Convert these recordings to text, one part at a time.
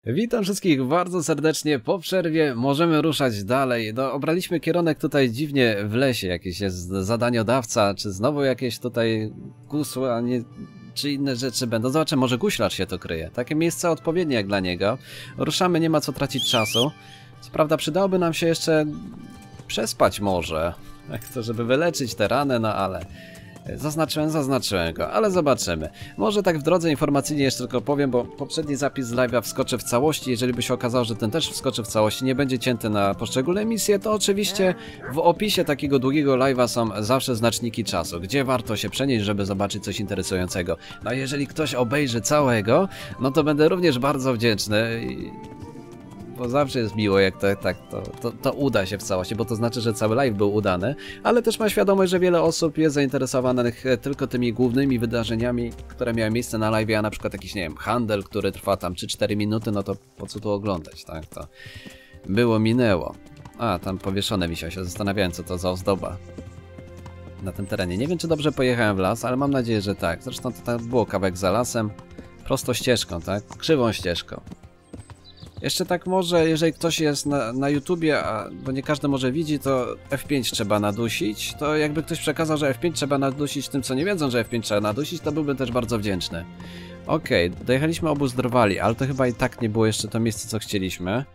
Witam wszystkich bardzo serdecznie. Po przerwie możemy ruszać dalej. No, obraliśmy kierunek tutaj dziwnie w lesie. Jakiś jest zadaniodawca, czy znowu jakieś tutaj gusła, nie, czy inne rzeczy będą. Zobaczę, może guślarz się to kryje. Takie miejsce odpowiednie jak dla niego. Ruszamy, nie ma co tracić czasu. Co prawda przydałoby nam się jeszcze przespać może. Jak to, żeby wyleczyć te rany, no ale... Zaznaczyłem go, ale zobaczymy. Może tak w drodze informacyjnie jeszcze tylko powiem, bo poprzedni zapis z live'a wskoczy w całości. Jeżeli by się okazało, że ten też wskoczy w całości, nie będzie cięty na poszczególne misje, to oczywiście w opisie takiego długiego live'a są zawsze znaczniki czasu, gdzie warto się przenieść, żeby zobaczyć coś interesującego. No a jeżeli ktoś obejrzy całego, no to będę również bardzo wdzięczny. Bo zawsze jest miło, jak to uda się w całości, bo to znaczy, że cały live był udany, ale też mam świadomość, że wiele osób jest zainteresowanych tylko tymi głównymi wydarzeniami, które miały miejsce na live, a na przykład jakiś, nie wiem, handel, który trwa tam 3-4 minuty, no to po co tu oglądać, tak? To było, minęło. A, tam powieszone wisiał się, zastanawiałem, co to za ozdoba na tym terenie. Nie wiem, czy dobrze pojechałem w las, ale mam nadzieję, że tak. Zresztą to tak było kawałek za lasem, prosto ścieżką, tak? Krzywą ścieżką. Jeszcze tak może, jeżeli ktoś jest na YouTubie, bo nie każdy może widzi, to F5 trzeba nadusić, to jakby ktoś przekazał, że F5 trzeba nadusić tym, co nie wiedzą, że F5 trzeba nadusić, to byłbym też bardzo wdzięczny. Okej, dojechaliśmy obóz Drwali, ale to chyba i tak nie było jeszcze to miejsce, co chcieliśmy.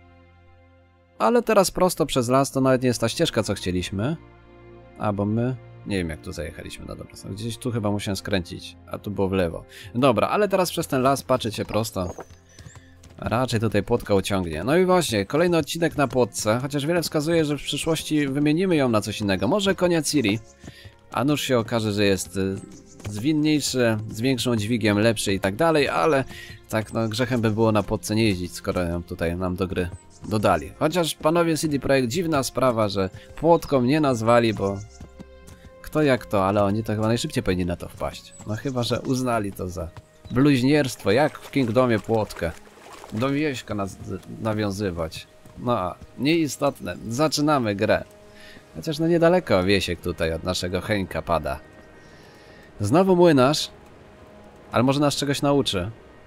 Ale teraz prosto przez las to nawet nie jest ta ścieżka, co chcieliśmy. A, bo my... Nie wiem, jak tu zajechaliśmy na dobrą stronę. Gdzieś tu chyba musiałem skręcić, a tu było w lewo. Dobra, ale teraz przez ten las patrzycie prosto. Raczej tutaj płotka uciągnie. No i właśnie, kolejny odcinek na płotce, chociaż wiele wskazuje, że w przyszłości wymienimy ją na coś innego. Może konia Ciri, a nuż się okaże, że jest zwinniejszy, z większą dźwigiem, lepszy i tak dalej, ale tak no grzechem by było na płotce nie jeździć, skoro ją tutaj nam do gry dodali. Chociaż panowie CD Projekt, dziwna sprawa, że płotką nie nazwali, bo kto jak to, ale oni to chyba najszybciej powinni na to wpaść. No chyba, że uznali to za bluźnierstwo, jak w Kingdomie płotkę. Do wieśka nawiązywać. No, nieistotne. Zaczynamy grę. Chociaż no niedaleko wiesiek tutaj od naszego Henka pada. Znowu młynarz. Ale może nas czegoś nauczy.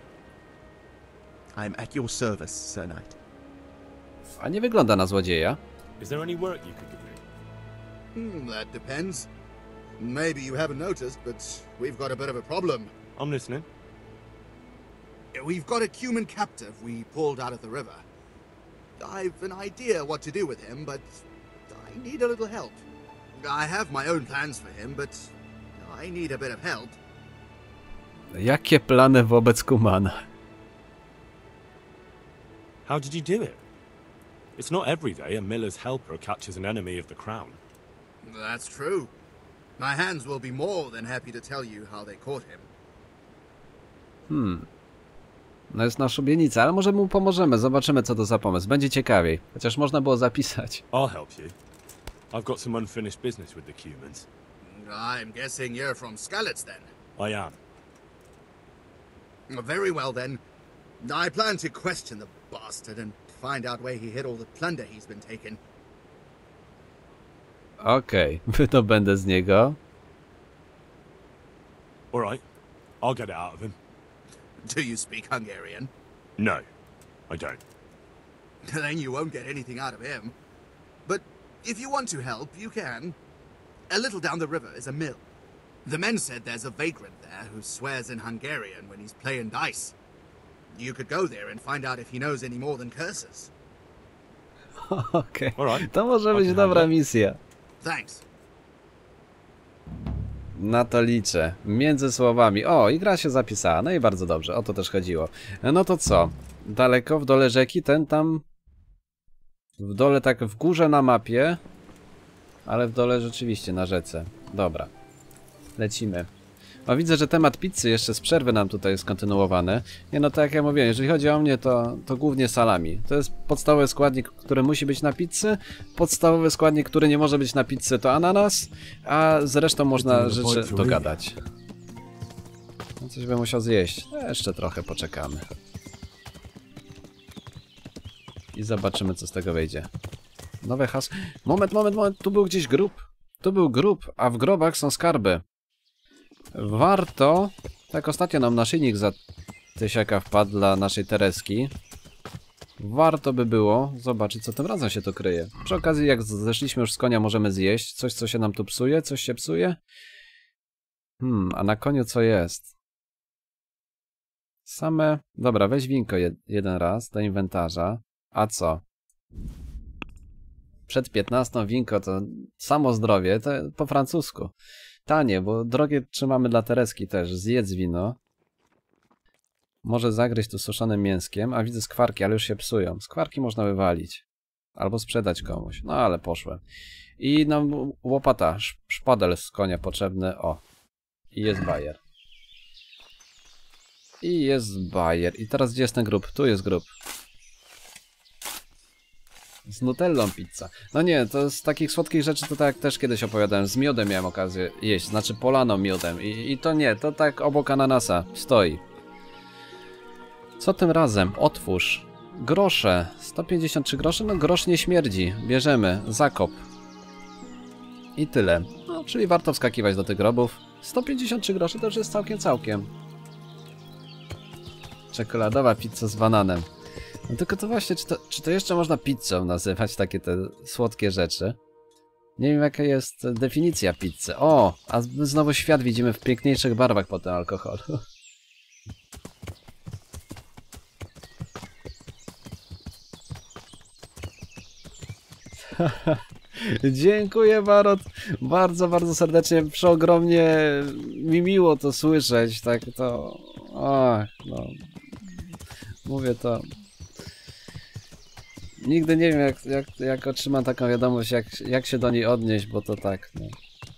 I'm at your service, Sir Knight. A nie wygląda na złodzieja. Is there any work you could give me? That depends. Maybe you haven't noticed, but we've got a bit of a problem. I'm listening. We've got a Cuman captive we pulled out of the river. I've an idea what to do with him, but I need a little help. I have my own plans for him, but I need a bit of help. Jakie plany wobec Kumana? How did you do it? It's not every day a miller's helper catches an enemy of the crown. That's true. My hands will be more than happy to tell you how they caught him. No jest na szubienica, ale może mu pomożemy, zobaczymy co to za pomysł. Będzie ciekawiej, chociaż można było zapisać. I'll help you. I've got some unfinished business with the Cumans. I'm guessing you're from Skalitz then. I am. Very well then. I plan to question the bastard and find out where he hid all the plunder he's been taking. Okej, wydobędę z niego. All right. I'll get it out of him. Do you speak Hungarian? No, I don't. Then you won't get anything out of him. But if you want to help, you can. A little down the river is a mill. The men said there's a vagrant there who swears in Hungarian when he's playing dice. You could go there and find out if he knows any more than curses. Okej, Alright. to może być dobra misja. Thanks. Na to liczę. Między słowami. O, i gra się zapisała. No i bardzo dobrze. O to też chodziło. No to co? Daleko w dole rzeki? Ten tam... W dole tak w górze na mapie. Ale w dole rzeczywiście na rzece. Dobra. Lecimy. O, widzę, że temat pizzy jeszcze z przerwy nam tutaj jest kontynuowany. Nie, no tak jak ja mówiłem, jeżeli chodzi o mnie, to głównie salami. To jest podstawowy składnik, który musi być na pizzy. Podstawowy składnik, który nie może być na pizzy, to ananas. A zresztą można rzeczy dogadać. No, coś bym musiał zjeść. Jeszcze trochę poczekamy. I zobaczymy, co z tego wyjdzie. Nowe hasło. Moment. Tu był gdzieś grób. Tu był grób, a w grobach są skarby. Warto, tak ostatnio nam naszyjnik tysiaka wpadł dla naszej Tereski. Warto by było zobaczyć, co tym razem się to kryje. Przy okazji, jak zeszliśmy już z konia, możemy zjeść coś, co się nam tu psuje. Coś się psuje? A na koniu co jest? Same... Dobra, weź winko jeden raz do inwentarza. A co? Przed 15 winko to samo zdrowie, to po francusku. Tanie, bo drogie trzymamy dla Tereski też. Zjedz wino. Może zagryźć tu suszonym mięskiem, a widzę skwarki, ale już się psują. Skwarki można wywalić. Albo sprzedać komuś. No ale poszłem. I nam łopata, szpadel z konia potrzebny. O. I jest bajer. I jest bajer. I teraz gdzie jest ten grób? Tu jest grób. Z nutellą pizza. No nie, to z takich słodkich rzeczy to tak jak też kiedyś opowiadałem. Z miodem miałem okazję jeść. Znaczy polano miodem. I to nie, to tak obok ananasa stoi. Co tym razem? Otwórz. Grosze. 153 groszy? No grosz nie śmierdzi. Bierzemy. Zakop. I tyle. No, czyli warto wskakiwać do tych grobów. 153 groszy to już jest całkiem. Czekoladowa pizza z bananem. No tylko to właśnie, czy to jeszcze można pizzą nazywać takie te słodkie rzeczy? Nie wiem jaka jest definicja pizzy. O, a znowu świat widzimy w piękniejszych barwach po tym alkoholu. Dziękuję Barot, bardzo serdecznie, przeogromnie mi miło to słyszeć, tak to, ach, no, mówię to, nigdy nie wiem jak otrzymam taką wiadomość, jak się do niej odnieść, bo to tak, no,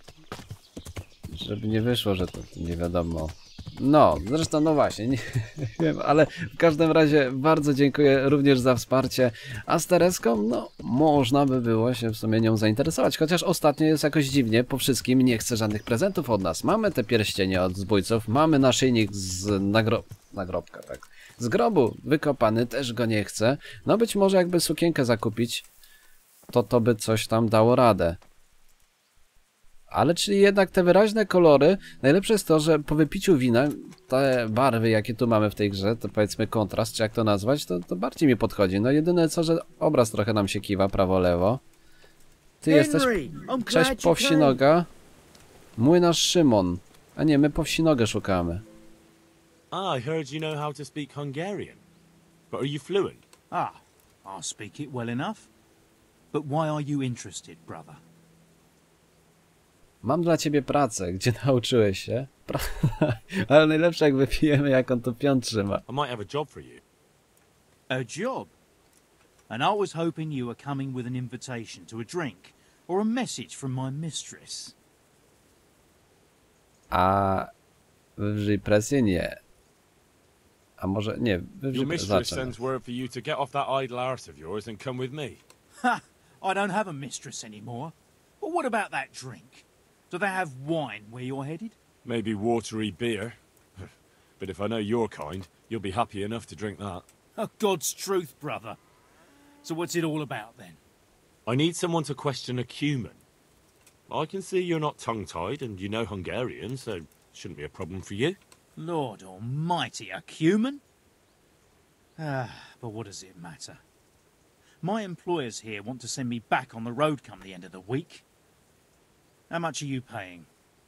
żeby nie wyszło, że to nie wiadomo. No, zresztą no właśnie, nie wiem, ale w każdym razie bardzo dziękuję również za wsparcie, a z Tereską, no, można by było się w sumie nią zainteresować, chociaż ostatnio jest jakoś dziwnie, po wszystkim nie chce żadnych prezentów od nas. Mamy te pierścienie od zbójców, mamy naszyjnik z nagrobka, tak, z grobu wykopany, też go nie chce. No być może jakby sukienkę zakupić, to by coś tam dało radę. Ale czyli jednak te wyraźne kolory, najlepsze jest to, że po wypiciu wina, te barwy jakie tu mamy w tej grze, to powiedzmy kontrast, czy jak to nazwać, to bardziej mi podchodzi. No jedyne co, że obraz trochę nam się kiwa prawo-lewo. Ty jesteś... Cześć Powsinoga. Młynarz Szymon. A nie, my Powsinogę szukamy. I heard you know how to speak Hungarian. But are you fluent? I'll speak it well enough. But why are you interested, brother? Mam dla ciebie pracę, gdzie nauczyłeś się. Ale najlepsze jak wypijemy, jak on to pion trzyma. I might have a job for you. A job? And I was hoping you were coming with an invitation to a drink or a message from my mistress. A wywrzyj presję? Nie. A może nie, wywrzyj Your mistress zacznę. sends word for you to get off that idle arse of yours and come with me. Ha! I don't have a mistress anymore. But what about that drink? Do they have wine where you're headed? Maybe watery beer. But if I know your kind, you'll be happy enough to drink that. Oh, God's truth, brother. So what's it all about, then? I need someone to question a cumin. I can see you're not tongue-tied and you know Hungarian, so it shouldn't be a problem for you. Lord almighty, a cumin? But what does it matter? My employers here want to send me back on the road come the end of the week. How much are you paying?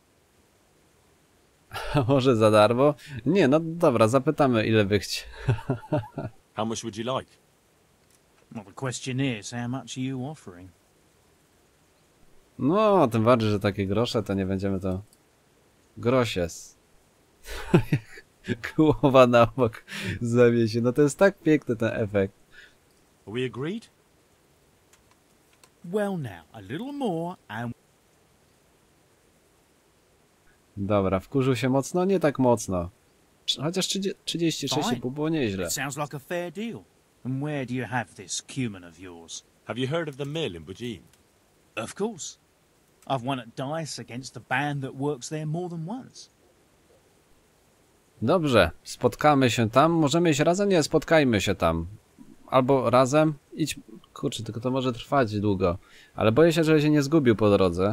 A może za darmo? Nie, no dobra, zapytamy ile by chcieli. How much would you like? Well, the question is, how much are you offering? No, tym bardziej, że takie grosze, to nie będziemy to... Grosies. Głowa na bok zawiesi. No to jest tak piękny ten efekt. Are we agreed? Well now, a little more and... Dobra, wkurzył się mocno? Nie tak mocno. Chociaż 36,5 było nieźle. It sounds like a fair deal. And where do you have this cumin of yours? Have you heard of the mill in Bujin? Of course. I've won at dice against a band that works there more than once. Dobrze, spotkamy się tam. Możemy iść razem? Nie, spotkajmy się tam. Albo razem? Idź... Kurczę, tylko to może trwać długo. Ale boję się, że się nie zgubił po drodze.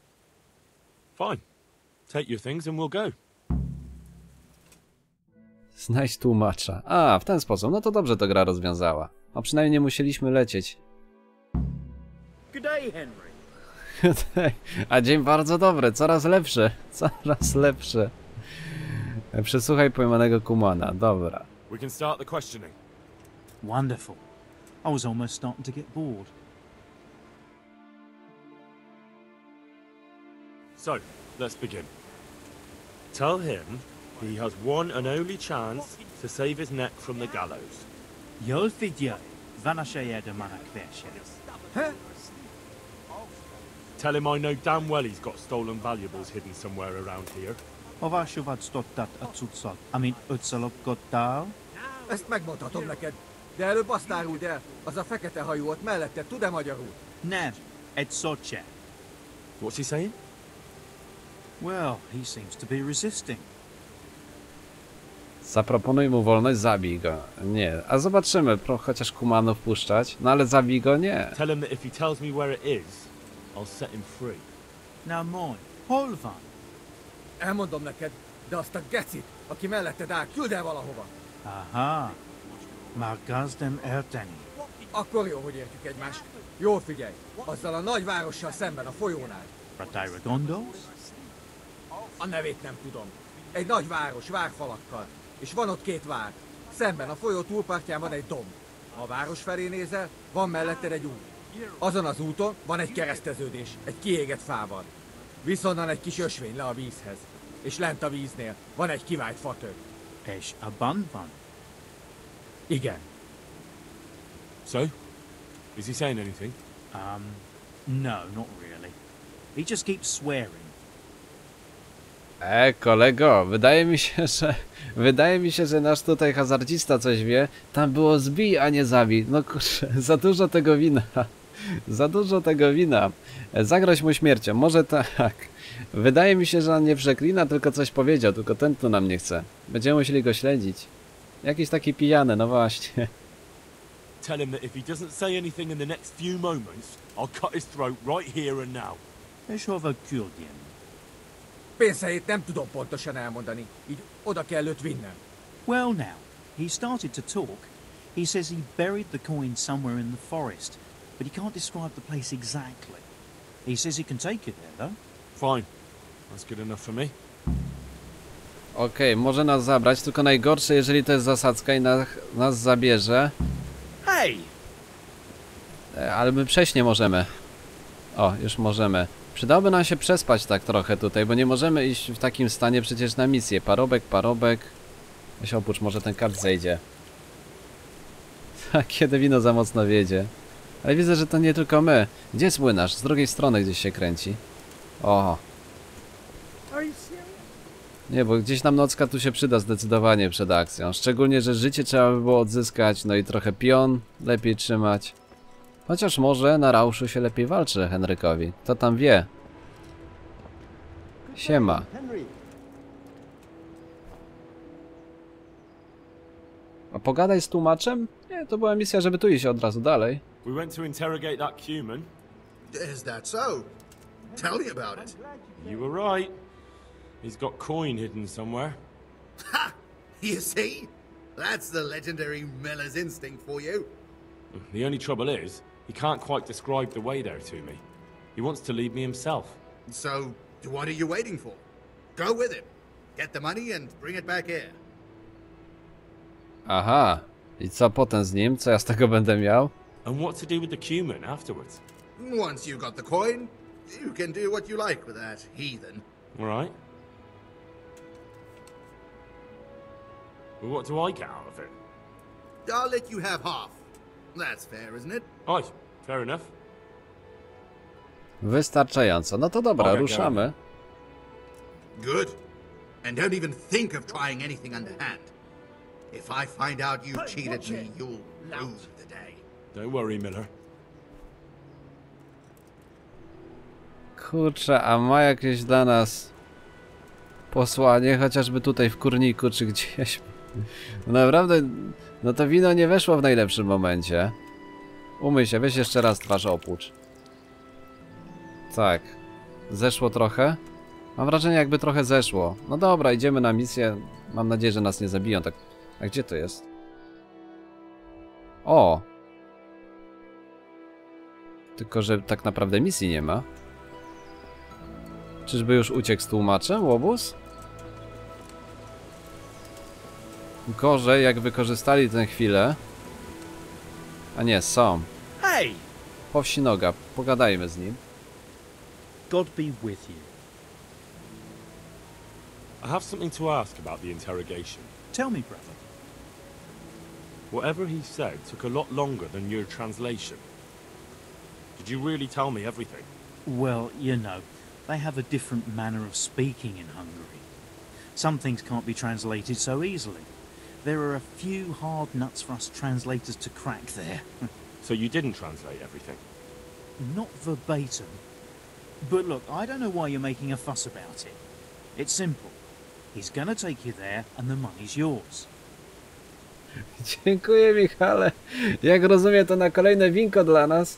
Fine. Take your things and we'll go. Znajdź tłumacza. A, w ten sposób. No to dobrze to gra rozwiązała. A przynajmniej nie musieliśmy lecieć. Good day, Henry. A dzień bardzo dobry, coraz lepszy. Coraz lepszy. Przesłuchaj pojmanego Kumana. Dobra. We can start the questioning. Wonderful. I was almost starting to get bored. So, let's begin. Tell him he has one and only chance to save his neck from the gallows. Yolfidia, Vanashayeda Manakvesha. Tell him I know damn well he's got stolen valuables hidden somewhere around here. Ovashuvad stottat atsutsat. I mean, utsalok gottál. Ezt megmondhatom neked, de előbb azt áruld el, az a fekete hajú ott mellette tud-e magyarul? Nem, et soce. What's he saying? Well, he seems to be resisting. Zaproponuj mu wolność, zabij go. Nie, a zobaczymy, chociaż Kumanów puszczać. No ale zabij go nie. Tell him that if he tells me where it is, I'll set him free. Now mine, Holvan. Elmondom neked, de azt a gecit, aki melletted áll, küld el valahova. Aha. Már gazdem elteni. Akkor jó, hogy értjük egymást. Jól figyelj, azzal a nagy várossal szemben a folyónál. Ratiragondos? A nevét nem tudom. Egy nagy város, várfalakkal. És van ott két vár. Szemben a folyó túlpartján van egy domb. Ha a város felé nézel, van melletted egy út. Azon az úton van egy kereszteződés, egy kiégett fával. Viszonnan egy kis ösvény le a vízhez. És lent a víznél van egy kivált fatő. És a banban. Igen. So? Is he saying anything? No, not really. He just keeps swearing. Kolego, wydaje mi się, że nasz tutaj hazardzista coś wie. Tam było zbij, a nie zabij. No kurczę, za dużo tego wina. Za dużo tego wina. Zagroź mu śmiercią, może tak. Wydaje mi się, że on nie przeklina, tylko coś powiedział, tylko ten tu nam nie chce. Będziemy musieli go śledzić. Jakiś taki pijany, no właśnie. Tell him that if he doesn't say anything in the next few moments, I'll cut his throat right here and now. És hova küldjem? Pénzhelyét nem tudom pontosan elmondani, így oda kell őt vinnem. Well now, he started to talk. He says he buried the coin somewhere in the forest, but he can't describe the place exactly. He says he can take it there, though. Fine. That's good enough for me. Okej, może nas zabrać, tylko najgorsze, jeżeli to jest zasadzka i nas zabierze. Hey! Ale my przejść nie możemy. O, już możemy. Przydałoby nam się przespać tak trochę tutaj, bo nie możemy iść w takim stanie przecież na misję. Parobek. Weź opucz, może ten kart zejdzie. Kiedy wino za mocno wiedzie. Ale widzę, że to nie tylko my. Gdzie jest młynarz? Z drugiej strony gdzieś się kręci. O. Nie, bo gdzieś nam nocka tu się przyda zdecydowanie przed akcją. Szczególnie, że życie trzeba by było odzyskać, no i trochę pion lepiej trzymać. Chociaż może na rauszu się lepiej walczy Henrykowi. Kto tam wie? Siema. A pogadaj z tłumaczem? Nie, to była misja, żeby tu iść od razu dalej. We went to interrogate that Cuman. Is that so? Tell me about it. You were right. He's got coin hidden somewhere. Ha! You see? That's the legendary miller's instinct for you. The only trouble is, he can't quite describe the way there to me. He wants to lead me himself. So, what are you waiting for? Go with him. Get the money and bring it back here. Aha. I co potem z nim? Co ja z tego będę miał? And what to do with the Cuman afterwards? Once you got the coin, you can do what you like with that heathen. All right. Well, what do I get out of it? I'll let you have half. That's fair, isn't it? Aye, fair enough. Wystarczająco. No to dobra, Okej, ruszamy. Good. And don't even think of trying anything underhand. If I find out you cheated me, you'll lose the day. Don't worry, Miller. Kurczę, a ma jakieś dla nas posłanie, chociażby tutaj w kurniku czy gdzieś. No naprawdę, no to wino nie weszło w najlepszym momencie. Umyj się, weź jeszcze raz twarz opłucz. Tak. Zeszło trochę? Mam wrażenie, jakby trochę zeszło. No dobra, idziemy na misję. Mam nadzieję, że nas nie zabiją. Tak. A gdzie to jest? O! Tylko, że tak naprawdę misji nie ma. Czyżby już uciekł z tłumaczem, łobuz? Gorzej, jak wykorzystali tę chwilę. A nie, są. Hey! Powsinoga, pogadajmy z nim. God be with you. I have something to ask about the interrogation. Tell me, brother. Whatever he said took a lot longer than your translation. Did you really tell me everything? Well, you know, they have a different manner of speaking in Hungary. Some things can't be translated so easily. There are a few hard nuts for us translators to crack there. So you didn't translate everything? Not verbatim. But look, I don't know why you're making a fuss about it. It's simple. He's gonna take you there and the money's yours. Dziękuję, Michale. Jak rozumiem, to na kolejne winko dla nas.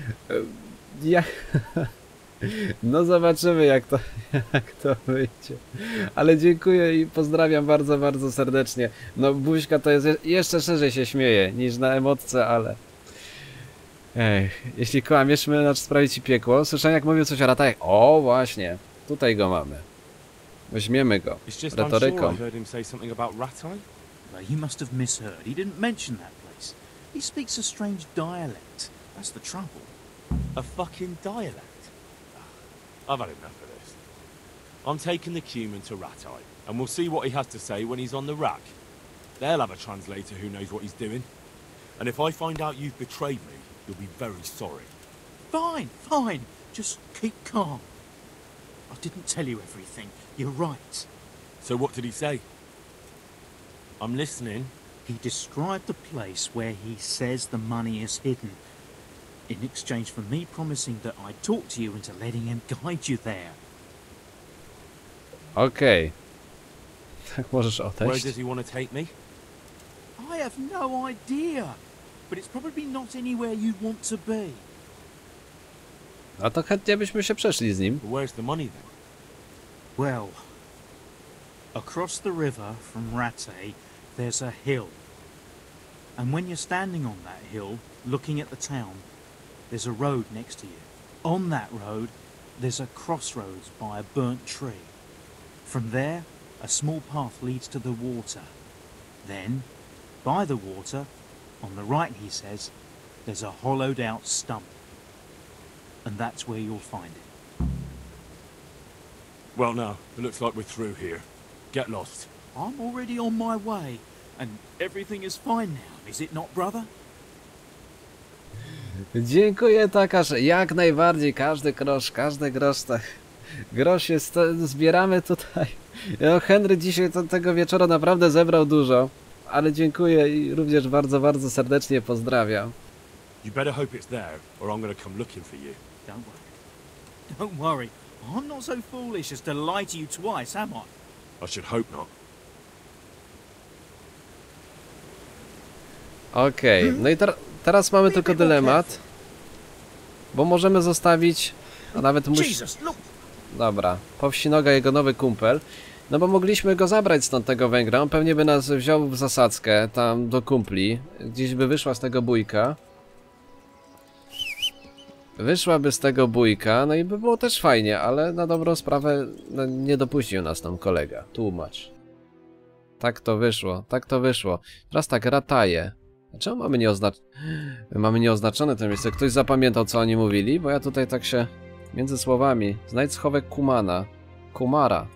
No zobaczymy, jak to wyjdzie. Ale dziękuję i pozdrawiam bardzo, bardzo serdecznie. No buźka to jest... Jeszcze szerzej się śmieje niż na emotce, ale... Ej, jeśli kłamiesz, my sprawi ci piekło. Słyszałem, jak mówił coś o ratajach. O, właśnie. Tutaj go mamy. Weźmiemy go. Retoryką. Well, you must have misheard. He didn't mention that place. He speaks a strange dialect. That's the trouble. A fucking dialect? I've had enough of this. I'm taking the Cuman to Ratai, and we'll see what he has to say when he's on the rack. They'll have a translator who knows what he's doing. And if I find out you've betrayed me, you'll be very sorry. Fine, fine. Just keep calm. I didn't tell you everything. You're right. So what did he say? I'm listening. He described the place where he says the money is hidden, in exchange for me promising that I'd talk to you into letting him guide you there. Okej. Tak możesz Where odejść. does he want to take me? I have no idea, but it's probably not anywhere you'd want to be. A to chętnie byśmy się przeszli z nim. But where's the money then? Well, across the river from Rattay, there's a hill. And when you're standing on that hill, looking at the town, there's a road next to you. On that road, there's a crossroads by a burnt tree. From there, a small path leads to the water. Then, by the water, on the right, he says, there's a hollowed out stump. And that's where you'll find it. Well, no. It looks like we're through here. Get lost. I'm already on my way, and everything is fine now, is it not, brother? Dziękuję, Takasz. Jak najbardziej. Każdy grosz, tak. Grosz jest... Zbieramy tutaj. No, Henry dzisiaj tego wieczora naprawdę zebrał dużo. Ale dziękuję i również bardzo, bardzo serdecznie pozdrawiam. You better hope it's there, or I'm gonna come looking for you. Don't worry. I'm not so foolish as to lie to you twice, am I? I should hope not. Okej, no i teraz mamy tylko dylemat. Bo możemy zostawić... A nawet Jesus, look! Dobra, Powsinoga, jego nowy kumpel. No bo mogliśmy go zabrać stąd, tego Węgra. On pewnie by nas wziął w zasadzkę, tam do kumpli. Gdzieś by wyszła z tego bójka. Wyszłaby z tego bójka, no i by było też fajnie, ale na dobrą sprawę no, nie dopuścił nas tam kolega, tłumacz. Tak to wyszło, tak to wyszło. Teraz tak, Rataje. Czemu mamy nieoznaczone to miejsce? Ktoś zapamiętał, co oni mówili? Bo ja tutaj tak się... Między słowami. Znajdź schowek Kumana. Kumara.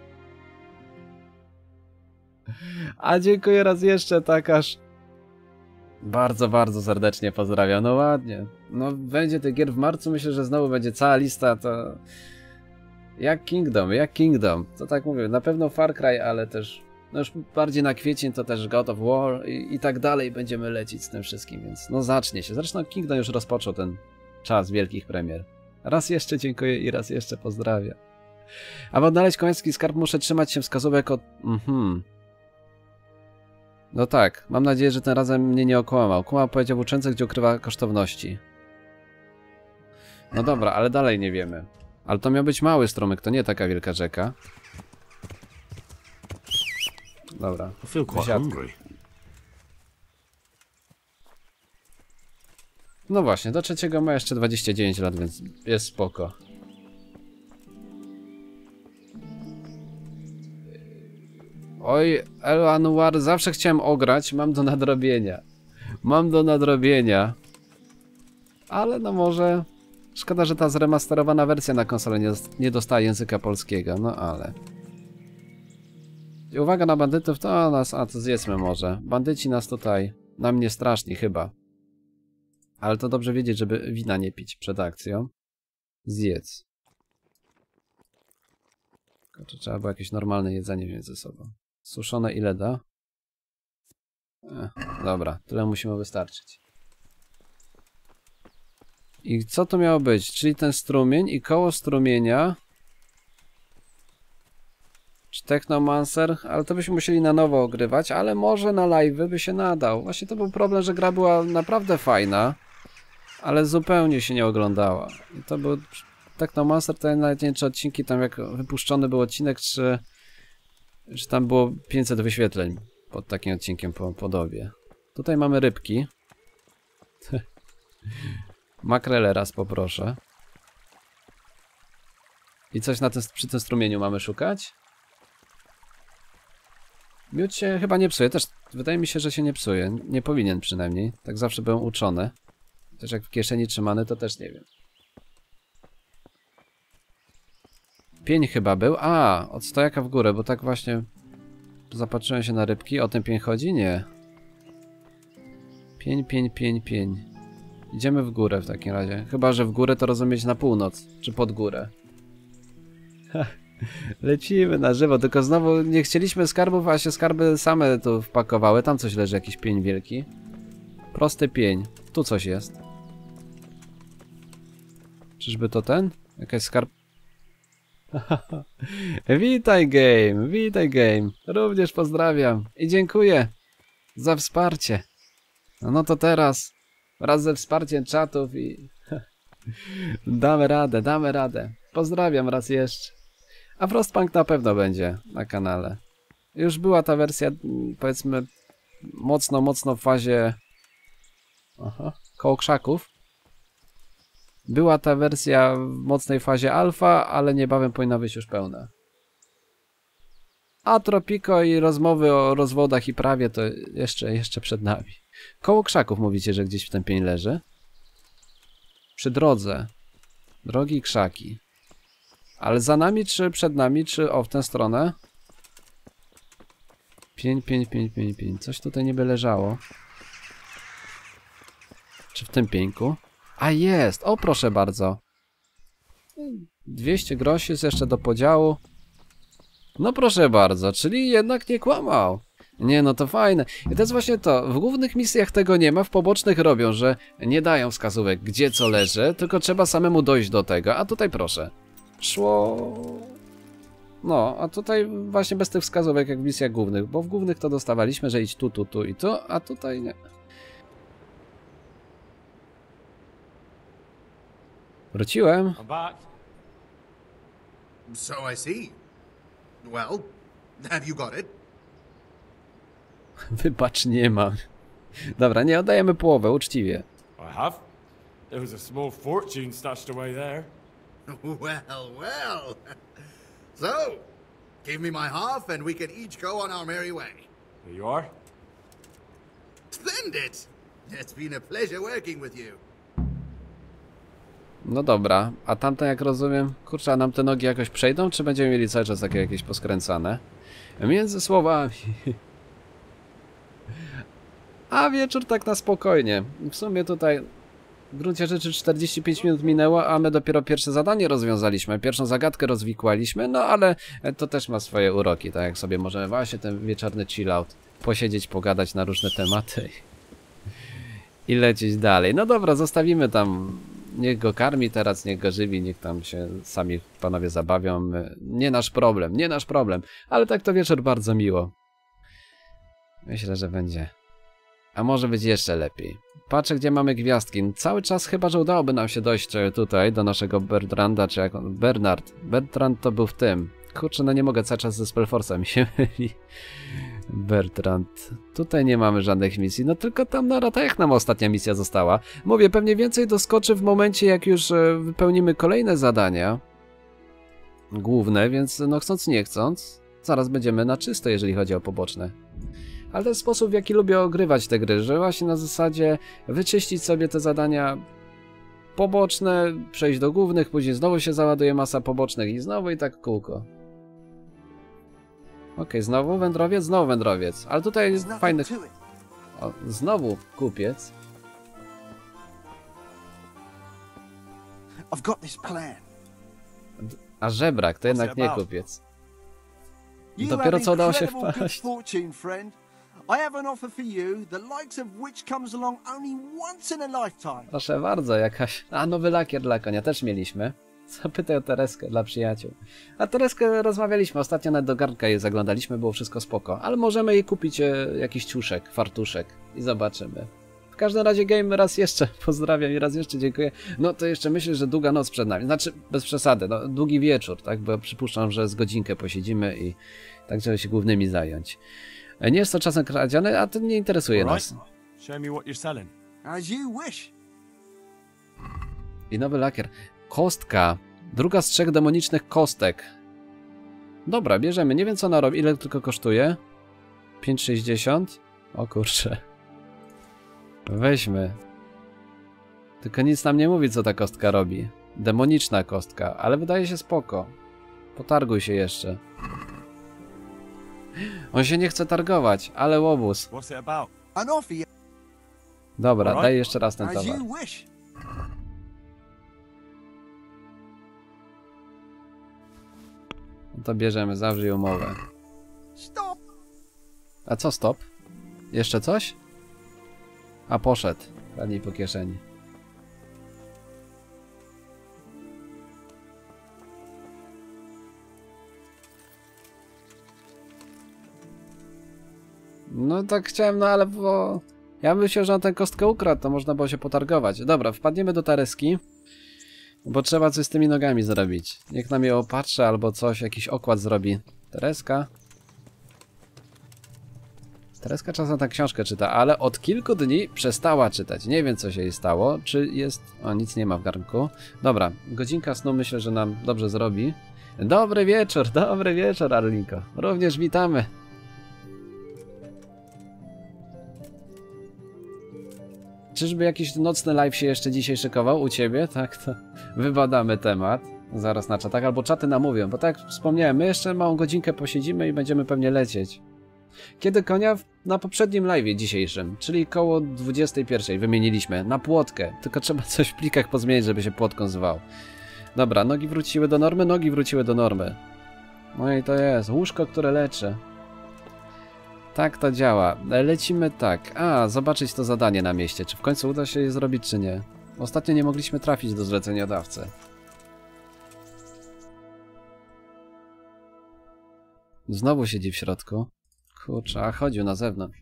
A dziękuję raz jeszcze, Takasz. Bardzo, bardzo serdecznie pozdrawiam. No ładnie. No będzie tych gier w marcu. Myślę, że znowu będzie cała lista. To... Jak Kingdom. To tak mówię. Na pewno Far Cry, ale też... No już bardziej na kwiecień to też God of War i tak dalej będziemy lecieć z tym wszystkim, więc no zacznie się. Zresztą Kingdom już rozpoczął ten czas wielkich premier. Raz jeszcze dziękuję i raz jeszcze pozdrawiam. Aby odnaleźć koński skarb, muszę trzymać się wskazówek od... No tak, mam nadzieję, że tym razem mnie nie okłamał. Kuma powiedział uczęce, gdzie ukrywa kosztowności. No dobra, ale dalej nie wiemy. Ale to miał być mały strumyk, to nie taka wielka rzeka. Dobra. I feel quite Wysiadka. hungry. No właśnie, do trzeciego ma jeszcze 29 lat, więc jest spoko. Oj, El Anwar, zawsze chciałem ograć, mam do nadrobienia. Mam do nadrobienia. Ale no może... Szkoda, że ta zremasterowana wersja na konsolę nie dostaje języka polskiego, no ale... I uwaga na bandytów, to nas... A, to zjedzmy może. Bandyci nas tutaj... Nam nie straszni chyba. Ale to dobrze wiedzieć, żeby wina nie pić przed akcją. Zjedz. Tylko trzeba było jakieś normalne jedzenie wziąć ze sobą. Suszone ile da? Dobra, tyle musimy wystarczyć. I co to miało być? Czyli ten strumień i koło strumienia. Czy Technomancer? Ale to byśmy musieli na nowo ogrywać, ale może na live by się nadał. Właśnie to był problem, że gra była naprawdę fajna, ale zupełnie się nie oglądała. I to był Technomancer, to ja nawet nie wiem, czy odcinki tam jak wypuszczony był odcinek, czy tam było 500 wyświetleń pod takim odcinkiem po dobie. Tutaj mamy rybki. Makrele raz poproszę. I coś przy tym strumieniu mamy szukać? Miód się chyba nie psuje. Też wydaje mi się, że się nie psuje. Nie powinien przynajmniej. Tak zawsze byłem uczony. Też jak w kieszeni trzymany, to też nie wiem. Pień chyba był. A, od stojaka w górę, bo tak właśnie zapatrzyłem się na rybki. O ten pień chodzi? Nie. Pień. Idziemy w górę w takim razie. Chyba, że w górę to rozumieć na północ. Czy pod górę. Lecimy na żywo. Tylko znowu nie chcieliśmy skarbów, a się skarby same tu wpakowały. Tam coś leży, jakiś pień wielki. Prosty pień. Tu coś jest. Czyżby to ten? Jakaś skarb... Witaj game. Również pozdrawiam. I dziękuję za wsparcie. No to teraz wraz ze wsparciem czatów i... damy radę. Pozdrawiam raz jeszcze. A Frostpunk na pewno będzie na kanale. Już była ta wersja, powiedzmy, mocno w fazie... koło krzaków. Była ta wersja w mocnej fazie alfa, ale niebawem powinna być już pełna. A Tropico i rozmowy o rozwodach i prawie to jeszcze przed nami. Koło krzaków mówicie, że gdzieś w ten pień leży? Przy drodze. Drogi i krzaki. Ale za nami, czy przed nami, czy w tę stronę? Pień. Coś tutaj niby leżało. Czy w tym pieńku? A jest! O, proszę bardzo. 200 groszy jest jeszcze do podziału. No proszę bardzo, czyli jednak nie kłamał. Nie, no to fajne. I to jest właśnie to. W głównych misjach tego nie ma, w pobocznych robią, że nie dają wskazówek, gdzie co leży, tylko trzeba samemu dojść do tego. A tutaj proszę. Szło... No, a tutaj właśnie bez tych wskazówek jak w misjach głównych, bo w głównych to dostawaliśmy, że idź tu i tu, a tutaj nie. Wróciłem. I'm back. So I see. Well, have you got it? Wybacz, nie mam. Dobra, nie oddajemy połowę, uczciwie. I have. There was a small fortune stashed away there. Well. So, give me my half and we can each go on our merry way. Here you are. Splendid! It's been a pleasure working with you. No dobra, a tamte jak rozumiem, kurczę, a nam te nogi jakoś przejdą, czy będziemy mieli cały czas takie jakieś poskręcane? Między słowami. A wieczór tak na spokojnie. W sumie tutaj w gruncie rzeczy 45 minut minęło, a my dopiero pierwsze zadanie rozwiązaliśmy, pierwszą zagadkę rozwikłaliśmy, no ale to też ma swoje uroki, tak jak sobie możemy właśnie ten wieczorny chillout posiedzieć, pogadać na różne tematy i lecieć dalej. No dobra, zostawimy tam, niech go karmi teraz, niech go żywi, niech tam się sami panowie zabawią, nie nasz problem, ale tak to wieczór bardzo miło. Myślę, że będzie. A może być jeszcze lepiej. Patrzę, gdzie mamy gwiazdki. Cały czas chyba, że udałoby nam się dojść tutaj do naszego Bertranda, czy jak on... Bernard. Bertrand to był w tym. Kurczę, no nie mogę cały czas ze Spellforce'a mi się myli. Bertrand. Tutaj nie mamy żadnych misji, no tylko tam na Ratajach nam ostatnia misja została. Mówię, pewnie więcej doskoczy w momencie, jak już wypełnimy kolejne zadania. Główne, więc no chcąc nie chcąc, zaraz będziemy na czysto, jeżeli chodzi o poboczne. Ale to jest sposób, w jaki lubię ogrywać te gry, że właśnie na zasadzie wyczyścić sobie te zadania poboczne, przejść do głównych, później znowu się załaduje masa pobocznych i znowu i tak kółko. Okej, znowu wędrowiec, ale tutaj jest fajny... O, znowu kupiec. I've got this plan. A żebrak to jednak nie kupiec. Dopiero co udało się wpaść. I have an offer for you, the likes of which comes along only once in a lifetime. Proszę bardzo, jakaś... A, nowy lakier dla konia też mieliśmy. Zapytaj o Tereskę dla przyjaciół. A Tereskę rozmawialiśmy, ostatnio nawet do garnka jej zaglądaliśmy, było wszystko spoko. Ale możemy jej kupić jakiś ciuszek, fartuszek i zobaczymy. W każdym razie game raz jeszcze pozdrawiam i raz jeszcze dziękuję. No to jeszcze myślę, że długa noc przed nami. Znaczy, bez przesady, no długi wieczór, tak? Bo przypuszczam, że z godzinkę posiedzimy i tak, żeby się głównymi zająć. Nie jest to czasem kradzione, a to nie interesuje nas. Show me what you're selling. As you wish. I nowy lakier. Kostka. Druga z 3 demonicznych kostek. Dobra, bierzemy. Nie wiem co ona robi. Ile tylko kosztuje? 5,60? O kurczę. Weźmy. Tylko nic nam nie mówi co ta kostka robi. Demoniczna kostka, ale wydaje się spoko. Potarguj się jeszcze. On się nie chce targować, ale łobuz. What's it about? An offer. Dobra, daj jeszcze raz ten As towar. you wish. No to bierzemy, zawrzyj umowę. Stop. A co stop? Jeszcze coś? A poszedł. Kradnij po kieszeni. No tak chciałem, no ale bo... Ja bym myślał, że on tę kostkę ukradł, to można było się potargować. Dobra, wpadniemy do Tereski. Bo trzeba coś z tymi nogami zrobić. Niech nam je opatrzy albo coś, jakiś okład zrobi. Tereska. Tereska czasem tę książkę czyta, ale od kilku dni przestała czytać. Nie wiem co się jej stało. Czy jest... O, nic nie ma w garnku. Dobra, godzinka snu myślę, że nam dobrze zrobi. Dobry wieczór Arlinko. Również witamy. Czyżby jakiś nocny live się jeszcze dzisiaj szykował u ciebie? Tak, to wybadamy temat. Zaraz na czatach, albo czaty namówią, bo tak jak wspomniałem, my jeszcze małą godzinkę posiedzimy i będziemy pewnie lecieć. Kiedy konia? Na poprzednim live'ie dzisiejszym, czyli koło 21 wymieniliśmy na płotkę, tylko trzeba coś w plikach pozmienić, żeby się płotką zwał. Dobra, nogi wróciły do normy. No i to jest łóżko, które leczy. Tak to działa. Lecimy tak. A, zobaczyć to zadanie na mieście. Czy w końcu uda się je zrobić, czy nie? Ostatnio nie mogliśmy trafić do zleceniodawcy. Znowu siedzi w środku. Kurczę, a chodził na zewnątrz.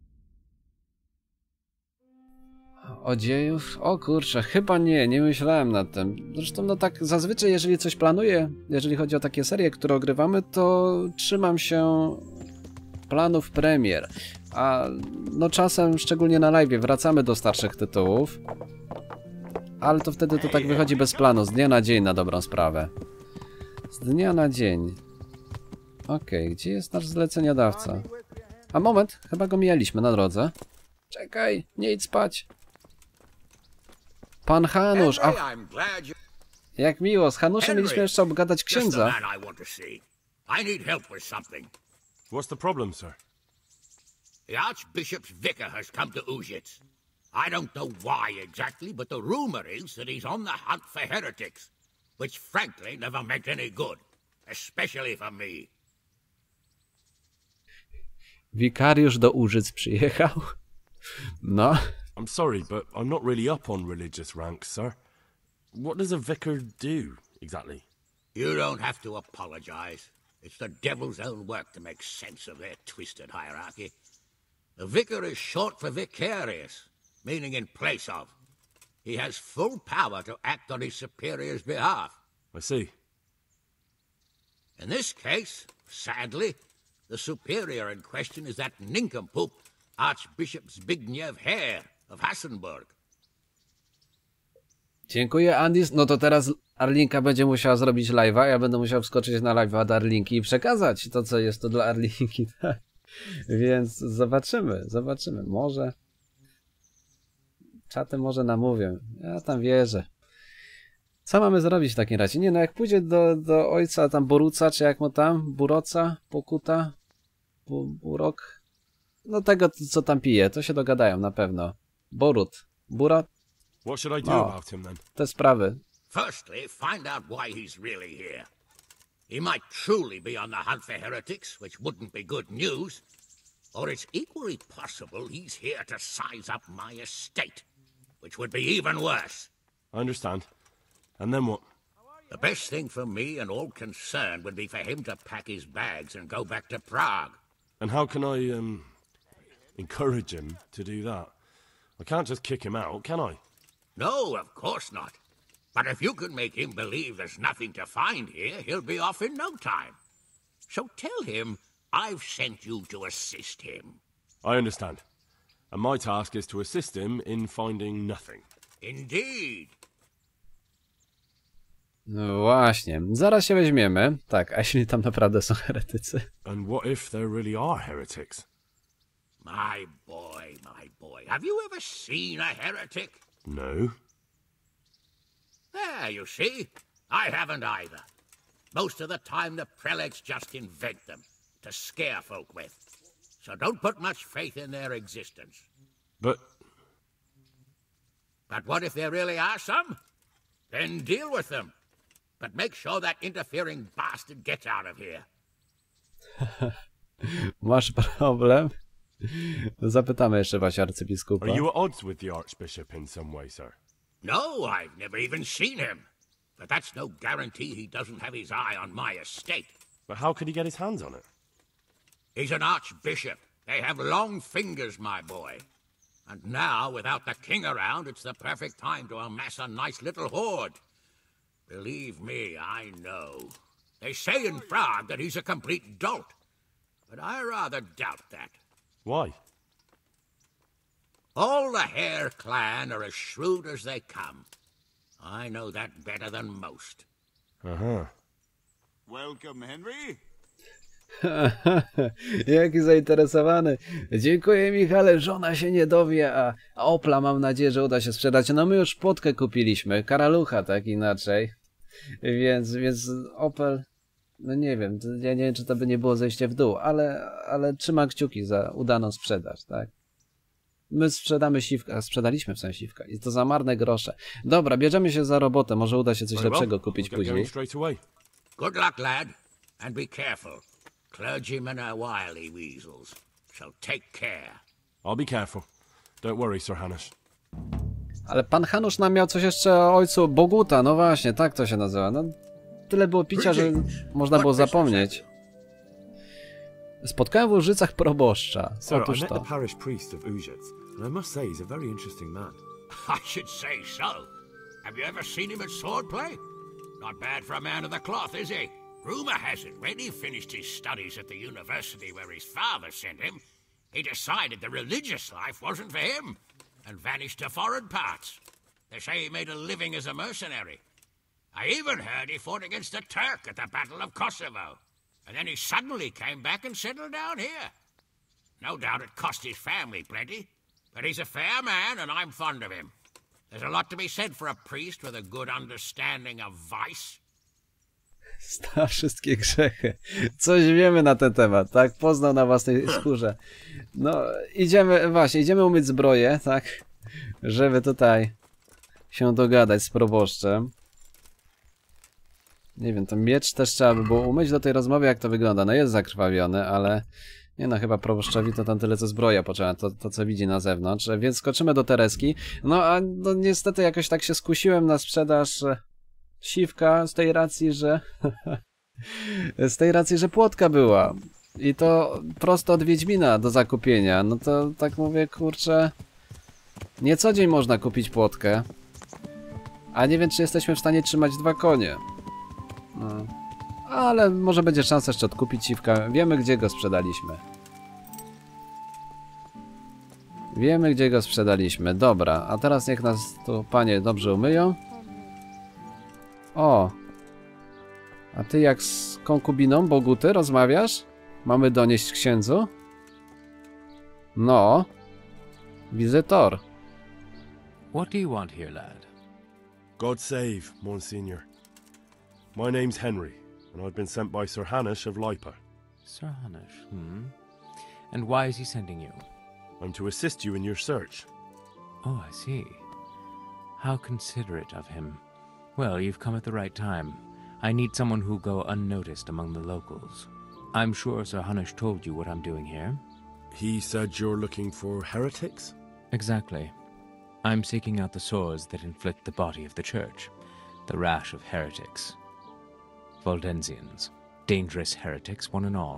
Odziejów? O kurczę, chyba nie myślałem nad tym. Zresztą no tak zazwyczaj jeżeli coś planuję, jeżeli chodzi o takie serie, które ogrywamy, to trzymam się planów premier. A no czasem, szczególnie na live, wracamy do starszych tytułów. Ale to wtedy to tak wychodzi bez planu, z dnia na dzień na dobrą sprawę. Z dnia na dzień. Okej, gdzie jest nasz zleceniodawca? A moment, chyba go mijaliśmy na drodze. Czekaj, nie idź spać. Pan Hanusz, ach, jak miło, z Hanuszem mieliśmy jeszcze obgadać księdza. What's the problem, sir? The Archbishop's vicar has come to Uzhitz. I don't know why exactly, but the rumor is that he's on the hunt for heretics, which frankly never meant any good, especially for me. Wikariusz do Użyc przyjechał. No. I'm sorry, but I'm not really up on religious ranks, sir. What does a vicar do, exactly? You don't have to apologize. It's the devil's own work to make sense of their twisted hierarchy. The vicar is short for vicarious. meaning in place of. He has full power to act on his superior's behalf. I see. In this case, sadly, the superior in question is that nincompoop, Archbishop Zbigniew Hare of Hassenburg. Dziękuję, Andis. No to teraz Arlinka będzie musiała zrobić live'a, ja będę musiał wskoczyć na live'a od Arlinki i przekazać to, co jest to dla Arlinki. Tak? Więc zobaczymy. Może... Czaty może namówię. Ja tam wierzę. Co mamy zrobić w takim razie? Nie no, jak pójdzie do ojca tam Boruca, czy jak mu tam? Buroca? Pokuta? Burok? No tego, co tam pije, to się dogadają na pewno. Borut. Burat? What should I do about him then? Te sprawy. Firstly, find out why he's really here. He might truly be on the hunt for heretics, which wouldn't be good news. Or it's equally possible he's here to size up my estate, which would be even worse. I understand. And then what? The best thing for me and all concerned would be for him to pack his bags and go back to Prague. And how can I, encourage him to do that? I can't just kick him out, can I? No, of course not. But if you can make him believe there's nothing to find here, he'll be off in no time. So tell him I've sent you to assist him. I understand. And my task is to assist him in finding nothing. Indeed. No właśnie, zaraz się weźmiemy. Tak, a jeśli tam naprawdę są heretycy? And what if there really are heretics? My boy, have you ever seen a heretic? No. There, you see. I haven't either. Most of the time the prelates just invent them to scare folk with. So don't put much faith in their existence. But what if there really are some? Then deal with them. But make sure that interfering bastard gets out of here. Masz problem? Zapytamy jeszcze właśnie arcybiskupa. are you at odds with the Archbishop in some way, sir? No, I've never even seen him. But that's no guarantee he doesn't have his eye on my estate. But how could he get his hands on it? He's an archbishop. They have long fingers, my boy. And now, without the king around, it's the perfect time to amass a nice little hoard. Believe me, I know. They say in Prague that he's a complete dolt. But I rather doubt that. Why? All the Hare clan are as shrewd as they come. I know that better than most. Uh-huh. Welcome, Henry. Jaki zainteresowany. Dziękuję, Michale, żona się nie dowie, a Opla mam nadzieję, że uda się sprzedać. No my już Płotkę kupiliśmy, Karalucha tak inaczej. Więc Opel, no nie wiem, ja nie wiem, czy to by nie było zejście w dół, ale trzymam kciuki za udaną sprzedaż, tak? My sprzedamy siwka, sprzedaliśmy w sensie siwka i to za marne grosze. Dobra, bierzemy się za robotę, może uda się coś lepszego kupić później. Good luck, lad, and be careful. Clergymen are wily weasels, so take care. I'll be careful. Don't worry, Sir Hanush. Ale pan Hanusz nam miał coś jeszcze o ojcu Boguta, no właśnie, tak to się nazywa. No, tyle było picia, że można było zapomnieć. Spotkałem w Łużycach proboszcza. Otóż to. Parish priest of Ujits, and I must say he's a very interesting man. I should say so. Have you ever seen him at swordplay? Not bad for a man of the cloth, is he? Rumor has it, when he finished his studies at the university where his father sent him, he decided the religious life wasn't for him, and vanished to foreign parts. They say he made a living as a mercenary. I even heard he fought against the Turk at the Battle of Kosovo. And then he suddenly came back and settled down here. No doubt it cost his family plenty, but he's a fair man and I'm fond of him. There's a lot to be said for a priest with a good understanding of vice. Zna wszystkie grzechy. Coś wiemy na ten temat, tak? Poznał na własnej skórze. No, idziemy umyć zbroję, tak? Żeby tutaj się dogadać z proboszczem. Nie wiem, ten miecz też trzeba by było umyć do tej rozmowy, jak to wygląda. No jest zakrwawiony, ale nie no, chyba proboszczowi to tam tyle co zbroja potrzeba, to co widzi na zewnątrz. Więc skoczymy do Tereski. No a no, niestety jakoś tak się skusiłem na sprzedaż siwka z tej racji, że Płotka była. I to prosto od Wiedźmina do zakupienia. No to tak mówię, kurczę, Nie co dzień można kupić płotkę. A nie wiem, czy jesteśmy w stanie trzymać 2 konie. No. Ale może będzie szansa jeszcze odkupić siwka. Wiemy, gdzie go sprzedaliśmy. Wiemy, gdzie go sprzedaliśmy. Dobra, a teraz niech nas tu panie dobrze umyją. O! A ty jak z konkubiną Boguty rozmawiasz? Mamy donieść księdzu? No. Wizytor. What do you want here, lad? God save, Monsignor. My name's Henry, and I've been sent by Sir Hanush of Lipa. Sir Hanush, And why is he sending you? I'm to assist you in your search. Oh, I see. How considerate of him. Well, you've come at the right time. I need someone who'll go unnoticed among the locals. I'm sure Sir Hanush told you what I'm doing here. He said you're looking for heretics? Exactly. I'm seeking out the sores that inflict the body of the church. The rash of heretics. Waldensians. Dangerous heretics, one and all.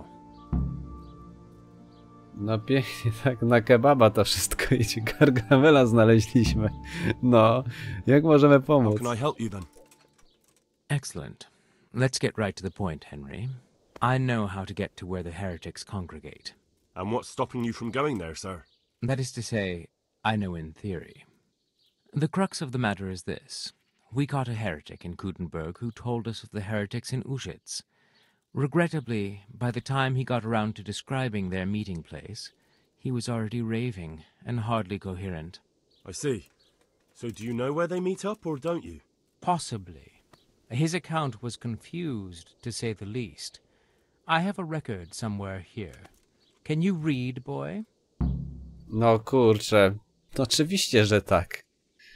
No pięknie, tak na kebaba to wszystko idzie. Gargamela znaleźliśmy. No, jak możemy pomóc? How can I help you then? Excellent. Let's get right to the point, Henry. I know how to get to where the heretics congregate. And what's stopping you from going there, sir? That is to say, I know in theory. The crux of the matter is this. We caught a heretic in Kutenberg who told us of the heretics in Uschitz. Regrettably, by the time he got around to describing their meeting place, he was already raving and hardly coherent. I see. So do you know where they meet up, or don't you? Possibly. His account was confused, to say the least. I have a record somewhere here. Can you read, boy? No kurczę. Oczywiście, że tak.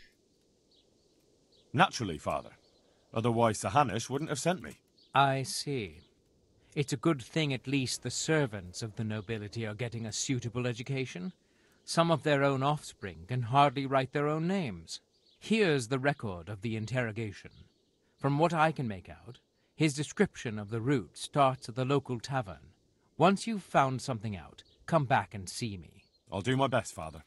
Naturally, father. Otherwise Sir Hanush wouldn't have sent me. I see. It's a good thing at least the servants of the nobility are getting a suitable education. Some of their own offspring can hardly write their own names. Here's the record of the interrogation. From what I can make out, his description of the route starts at the local tavern. Once you've found something out, come back and see me. I'll do my best, father.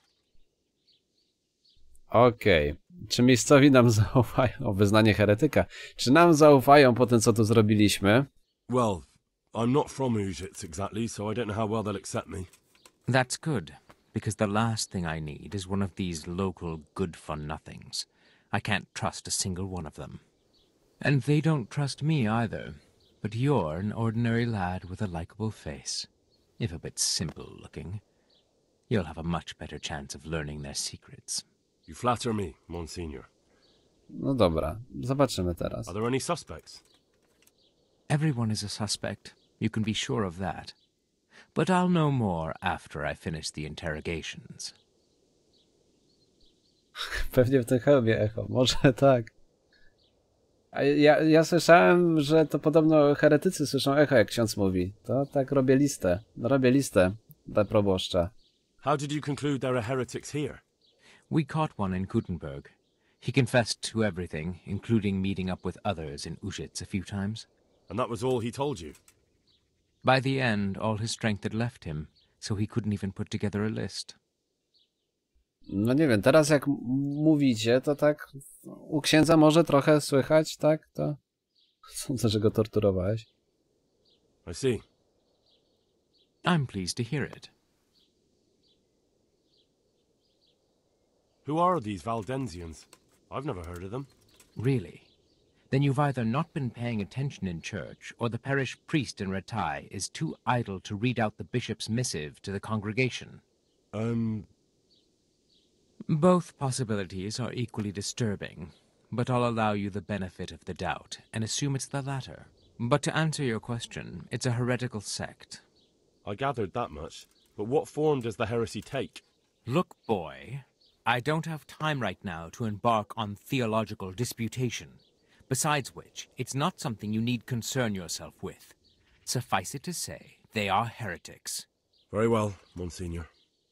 Okej. Czy miejscowi nam zaufają? O, wyznanie heretyka. Czy nam zaufają po tym, co tu zrobiliśmy? Well, I'm not from Uschitz exactly, so I don't know how well they'll accept me. That's good, because the last thing I need is one of these local good-for-nothings. I can't trust a single one of them. And they don't trust me either. But you're an ordinary lad with a likable face. If a bit simple-looking. You'll have a much better chance of learning their secrets. You flatter me, Monsignor. No dobra, zobaczymy teraz. Are there any suspects? Everyone is a suspect. You can be sure of that. But I'll know more after I finish the interrogations. Pewnie w tym hełmie echo. Może tak. A ja słyszałem, że to podobno heretycy słyszą echo, jak ksiądz mówi. To tak robię listę. Robię listę dla proboszcza. How did you conclude there are heretics here? We caught one in Kutenberg. He confessed to everything, including meeting up with others in Uschitz a few times. And that was all he told you? By the end, all his strength had left him, so he couldn't even put together a list. No nie wiem, teraz jak mówicie, to tak u księdza może trochę słychać, tak? To sądzę, że go torturowałeś. I see. I'm pleased to hear it. Who are these Waldensians? I've never heard of them. Really? Then you've either not been paying attention in church, or the parish priest in Ratai is too idle to read out the bishop's missive to the congregation. Both possibilities are equally disturbing, but I'll allow you the benefit of the doubt and assume it's the latter. But to answer your question, it's a heretical sect. I gathered that much, but what form does the heresy take? Look, boy, I don't have time right now to embark on theological disputation. Besides which, it's not something you need concern yourself with. Suffice it to say, they are heretics. Very well, Monsignor.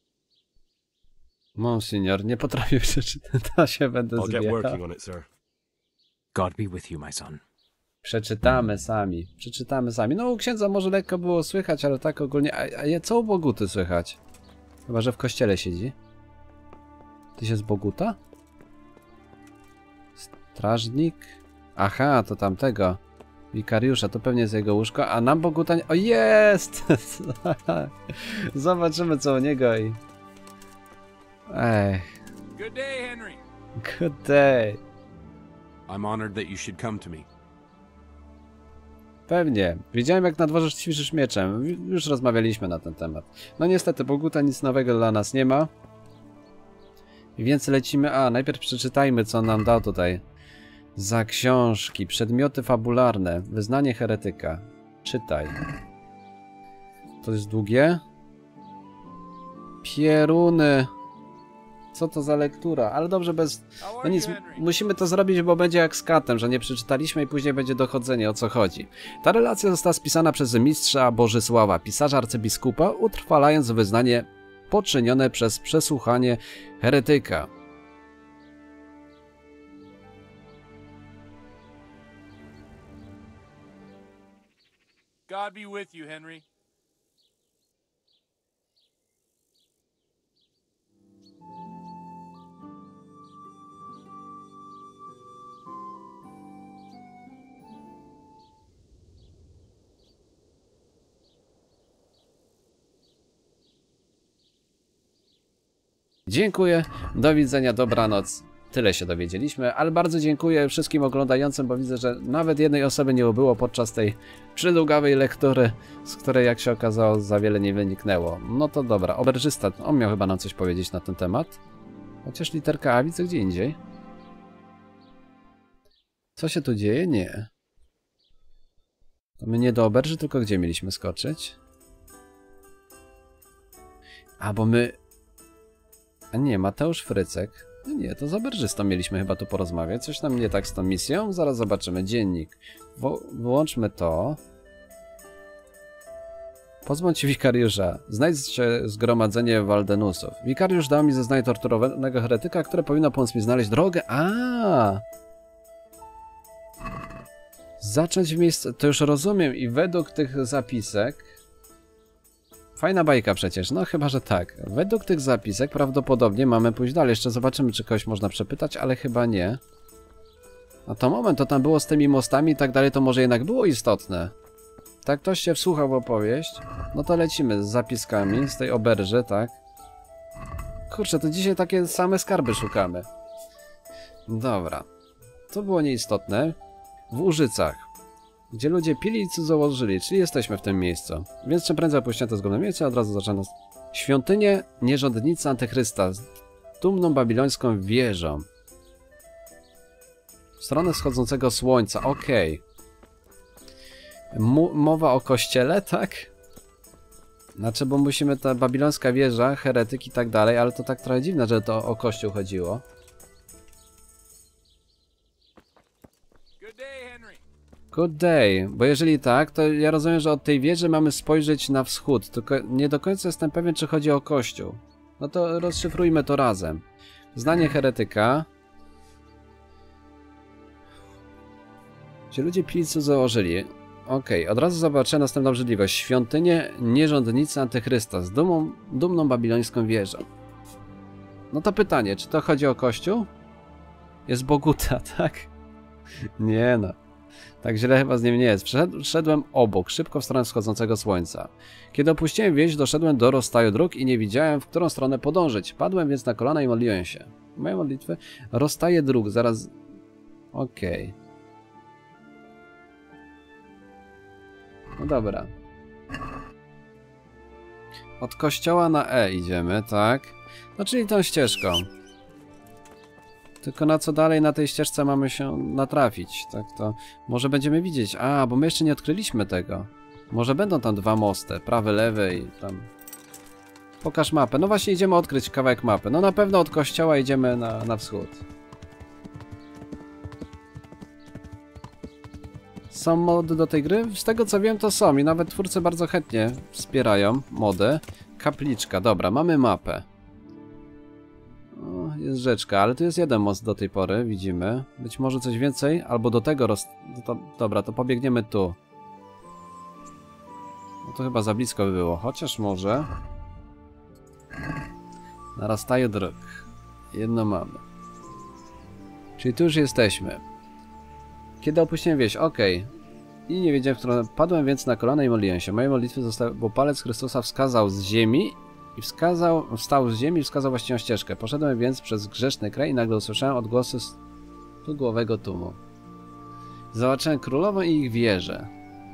Monsignor, nie potrafię przeczytać, to się będę I'll get zbierał. working on it, sir. God be with you, my son. Przeczytamy sami. No u księdza może lekko było słychać, ale tak ogólnie... A co u Boguty słychać? Chyba, że w kościele siedzi. Tyś jest Boguta? Strażnik? Aha, to tamtego. Wikariusza, to pewnie jest jego łóżko, a nam Boguta nie... O, jest! Zobaczymy co u niego i... Ech. Good day, Henry. Good day. I'm honored that you should come to me. Pewnie. Widziałem jak na dworze ćwiczysz mieczem. Już rozmawialiśmy na ten temat. No niestety, Boguta nic nowego dla nas nie ma. Więc lecimy... A, najpierw przeczytajmy co on nam dał tutaj. Za książki, przedmioty fabularne, wyznanie heretyka. Czytaj. To jest długie? Pieruny. Co to za lektura? Ale dobrze, bez... No nic, musimy to zrobić, bo będzie jak z katem, że nie przeczytaliśmy i później będzie dochodzenie, o co chodzi. Ta relacja została spisana przez mistrza Bożysława, pisarza arcybiskupa, utrwalając wyznanie poczynione przez przesłuchanie heretyka. God be with you, Henry. Dziękuję, do widzenia, dobranoc. Tyle się dowiedzieliśmy, ale bardzo dziękuję wszystkim oglądającym, bo widzę, że nawet jednej osoby nie ubyło podczas tej przydługawej lektury, z której jak się okazało za wiele nie wyniknęło. No to dobra, oberżysta, on miał chyba nam coś powiedzieć na ten temat. Chociaż literka A widzę gdzie indziej. Co się tu dzieje? Nie. To my nie do oberży, tylko gdzie mieliśmy skoczyć? A, bo my... A nie, Mateusz Frycek. No nie, to z oberżystą mieliśmy chyba tu porozmawiać. Coś nam nie tak z tą misją? Zaraz zobaczymy. Dziennik. Wyłączmy to. Pozbądź się wikariusza. Znajdź zgromadzenie Waldenusów. Wikariusz dał mi zeznanie torturowanego heretyka, które powinno pomóc mi znaleźć drogę. Zacząć w miejscu... To już rozumiem i według tych zapisek... Fajna bajka przecież, no chyba, że tak. Według tych zapisek prawdopodobnie mamy pójść dalej. Jeszcze zobaczymy, czy kogoś można przepytać, ale chyba nie. A to moment, to tam było z tymi mostami i tak dalej, to może jednak było istotne. Tak, ktoś się wsłuchał w opowieść. No to lecimy z zapiskami, z tej oberży, tak. Kurczę, to dzisiaj takie same skarby szukamy. Dobra. To było nieistotne. W Użycach. Gdzie ludzie pili i cudzołożyli, czyli jesteśmy w tym miejscu. Więc czym prędzej opuściłem to zgodne miejsce, od razu zaczęto... Świątynię nierządnicy Antychrysta z dumną babilońską wieżą. W stronę wschodzącego słońca, okej. Mowa o kościele, tak? Znaczy, bo musimy, ta babilońska wieża, heretyk i tak dalej, ale to tak trochę dziwne, że to o kościół chodziło. Good day, bo jeżeli tak, to ja rozumiem, że od tej wieży mamy spojrzeć na wschód, tylko nie do końca jestem pewien, czy chodzi o kościół. No to rozszyfrujmy to razem. Znanie heretyka. Gdzie ludzie pilicu założyli. Okej, od razu zobaczę następną obrzydliwość. Świątynię nierządnicy Antychrysta z dumną babilońską wieżą. No to pytanie, czy to chodzi o kościół? Jest Boguta, tak? Nie no. Tak źle chyba z nim nie jest. Szedłem obok, szybko w stronę wschodzącego słońca. Kiedy opuściłem wieś, doszedłem do rozstaju dróg i nie wiedziałem, w którą stronę podążyć. Padłem więc na kolana i modliłem się. Moje modlitwy? Rozstaje dróg, zaraz... Okej. No dobra. Od kościoła na E idziemy, tak? No czyli tą ścieżką. Tylko na co dalej na tej ścieżce mamy się natrafić, tak to może będziemy widzieć. A, bo my jeszcze nie odkryliśmy tego. Może będą tam dwa mosty, prawy, lewy i tam... Pokaż mapę. No właśnie idziemy odkryć kawałek mapy. No na pewno od kościoła idziemy na wschód. Są mody do tej gry? Z tego co wiem to są i nawet twórcy bardzo chętnie wspierają mody. Kapliczka, dobra, mamy mapę. O, jest rzeczka, ale tu jest jeden most do tej pory, widzimy. Być może coś więcej, albo do tego dobra, to pobiegniemy tu. No to chyba za blisko by było, chociaż może... Na rozstaju dróg. Jedno mamy. Czyli tu już jesteśmy. Kiedy opuściłem wieś? Okej. I nie wiedziałem, w którą... Padłem więc na kolana i modliłem się. Moje modlitwy zostały... Bo palec Chrystusa wskazał z ziemi i wstał z ziemi i wskazał właściwą ścieżkę. Poszedłem więc przez grzeszny kraj i nagle usłyszałem odgłosy studłowego tłumu. Zobaczyłem królową i ich wieżę.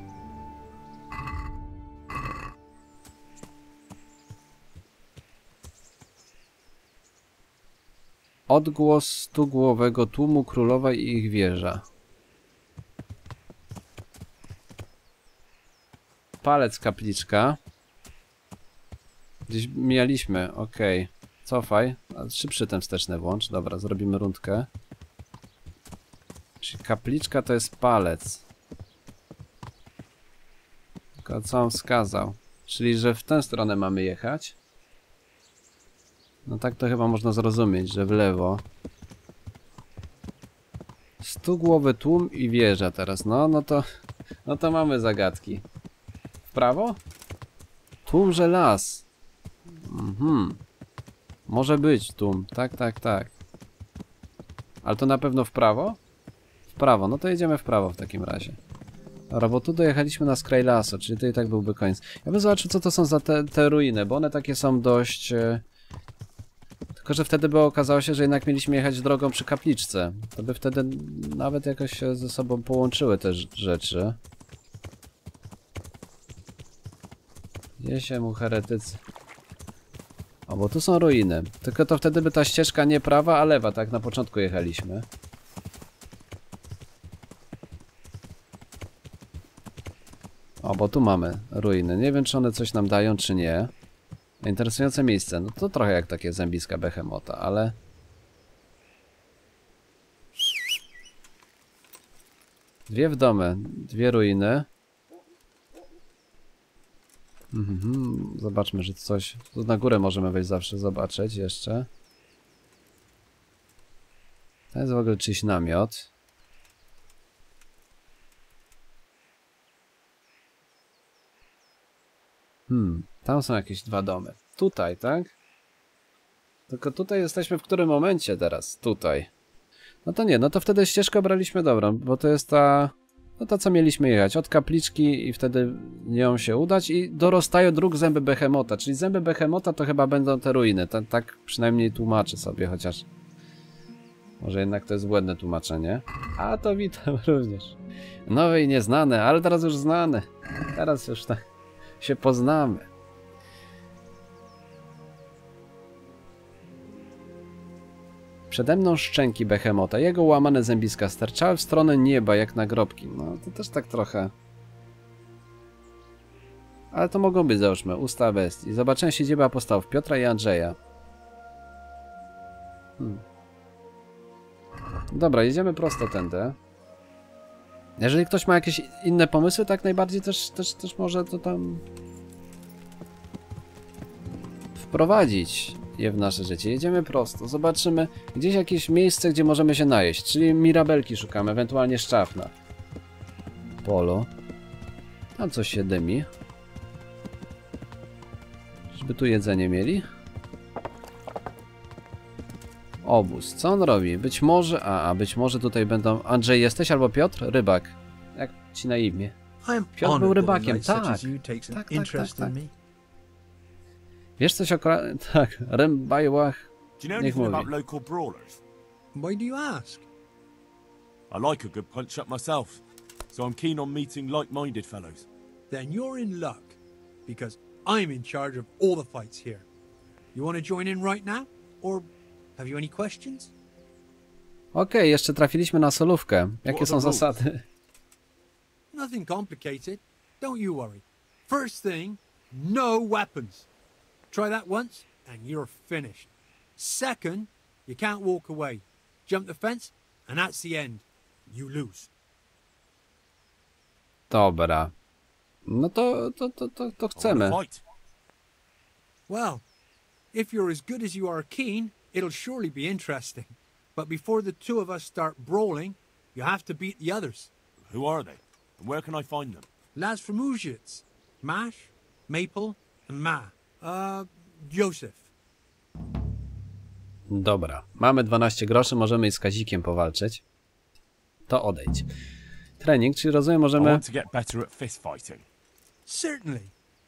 Odgłos studłowego tłumu, królowa i ich wieża. Palec, kapliczka. Gdzieś mijaliśmy, okej. Cofaj. A 3 przytem wsteczne włącz. Dobra, zrobimy rundkę. Czyli kapliczka to jest palec. Tylko co on wskazał? Czyli, że w tę stronę mamy jechać. No tak to chyba można zrozumieć, że w lewo. Studłowy tłum i wieża teraz. No to mamy zagadki. W prawo? Tłum, że las. Może być tłum. Tak. Ale to na pewno w prawo? W prawo. No to jedziemy w prawo w takim razie. Dobra, bo tu dojechaliśmy na skraj lasu, czyli to i tak byłby koniec. Ja bym zobaczył, co to są za te ruiny, bo one takie są dość... Tylko, że wtedy by okazało się, że jednak mieliśmy jechać drogą przy kapliczce. To by wtedy nawet jakoś się ze sobą połączyły te rzeczy. Gdzie się mu heretycy? O, bo tu są ruiny. Tylko to wtedy by ta ścieżka nie prawa, a lewa, tak na początku jechaliśmy. O, bo tu mamy ruiny. Nie wiem, czy one coś nam dają, czy nie. Interesujące miejsce. No to trochę jak takie zębiska Behemota, ale... Dwie w domy, 2 ruiny. Zobaczmy, że coś... Tu na górę możemy wejść zawsze, zobaczyć jeszcze. To jest w ogóle czyjś namiot. Tam są jakieś 2 domy. Tutaj, tak? Tylko tutaj jesteśmy w którym momencie teraz? Tutaj. No to nie, no to wtedy ścieżkę braliśmy dobrą, bo to jest ta... No to co mieliśmy jechać? Od kapliczki i wtedy nią się udać i dorastają dróg zęby Behemota, czyli zęby Behemota to chyba będą te ruiny. Tak przynajmniej tłumaczę sobie, chociaż... Może jednak to jest błędne tłumaczenie. A to witam również. Nowe i nieznane, ale teraz już znane. Teraz już tak się poznamy. Przede mną szczęki Behemota. Jego łamane zębiska sterczały w stronę nieba jak nagrobki. No to też tak trochę. Ale to mogą być, załóżmy, usta bestii. Zobaczyłem siedzibę apostołów Piotra i Andrzeja. Dobra, jedziemy prosto tędy. Jeżeli ktoś ma jakieś inne pomysły, tak najbardziej też może to tam wprowadzić je w nasze życie. Jedziemy prosto, zobaczymy gdzieś jakieś miejsce, gdzie możemy się najeść, czyli mirabelki szukamy, ewentualnie szczawna. Polo. Tam coś się dymi. Żeby tu jedzenie mieli. Obóz. Co on robi? Być może... być może tutaj będą... Andrzej jesteś albo Piotr? Rybak. Jak ci na imię? Piotr był rybakiem, tak. Tak. Wiesz coś o... Tak, Rembajłach. Do you know anything about local brawlers? Why do you ask? I like a good punch-up myself, so I'm keen on meeting like-minded fellows. Then you're in luck, because I'm in charge of all the fights here. You want to join in right now? Or have you any questions? Okej, jeszcze trafiliśmy na solówkę. Jakie są zasady? Nothing complicated. Don't you worry. First thing, no weapons. Try that once, and you're finished. Second, you can't walk away. Jump the fence, and that's the end. You lose. Dobra. No to chcemy. Well, if you're as good as you are keen, it'll surely be interesting. But before the two of us start brawling, you have to beat the others. Who are they? And where can I find them? Lads from Ujits. Mash, Maple, and Ma. Joseph. Dobra, mamy 12 groszy, możemy i z Kazikiem powalczyć. To odejdź. Trening, czyli rozumiem, I możemy want to get better at fist fighting. Certainly.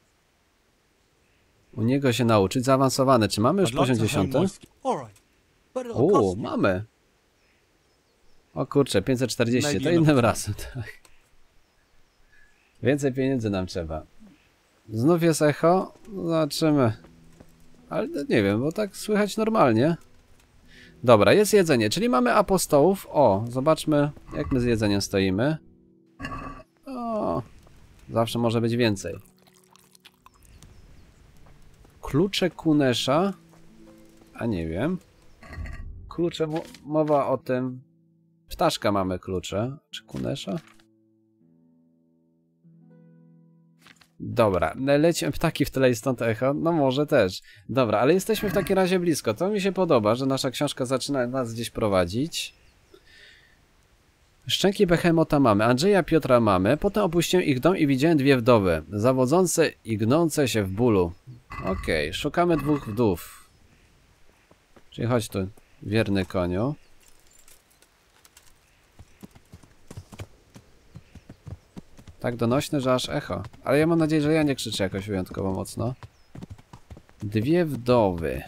u niego się nauczyć. Zaawansowany. Czy mamy już I'd like poziom to hone 10? my skill. All right. But it'll cost you. Mamy. O kurczę, 540, to Maybe innym another razem. Tak. Więcej pieniędzy nam trzeba. Znów jest echo? Zobaczymy. Ale nie wiem, bo tak słychać normalnie. Dobra, jest jedzenie, czyli mamy apostołów. O, zobaczmy, jak my z jedzeniem stoimy. O, zawsze może być więcej. Klucze Kunesza. A nie wiem. Klucze, mowa o tym. Ptaszka mamy klucze. Czy Kunesza? Dobra, lecimy ptaki w tyle i stąd echo. No może też. Dobra, ale jesteśmy w takim razie blisko. To mi się podoba, że nasza książka zaczyna nas gdzieś prowadzić. Szczęki Behemota mamy, Andrzeja Piotra mamy. Potem opuściłem ich dom i widziałem dwie wdowy. Zawodzące i gnące się w bólu. Okej, szukamy dwóch wdów. Czyli chodź tu, wierny koniu. Tak donośne, że aż echo. Ale ja mam nadzieję, że ja nie krzyczę jakoś wyjątkowo mocno. Dwie wdowy.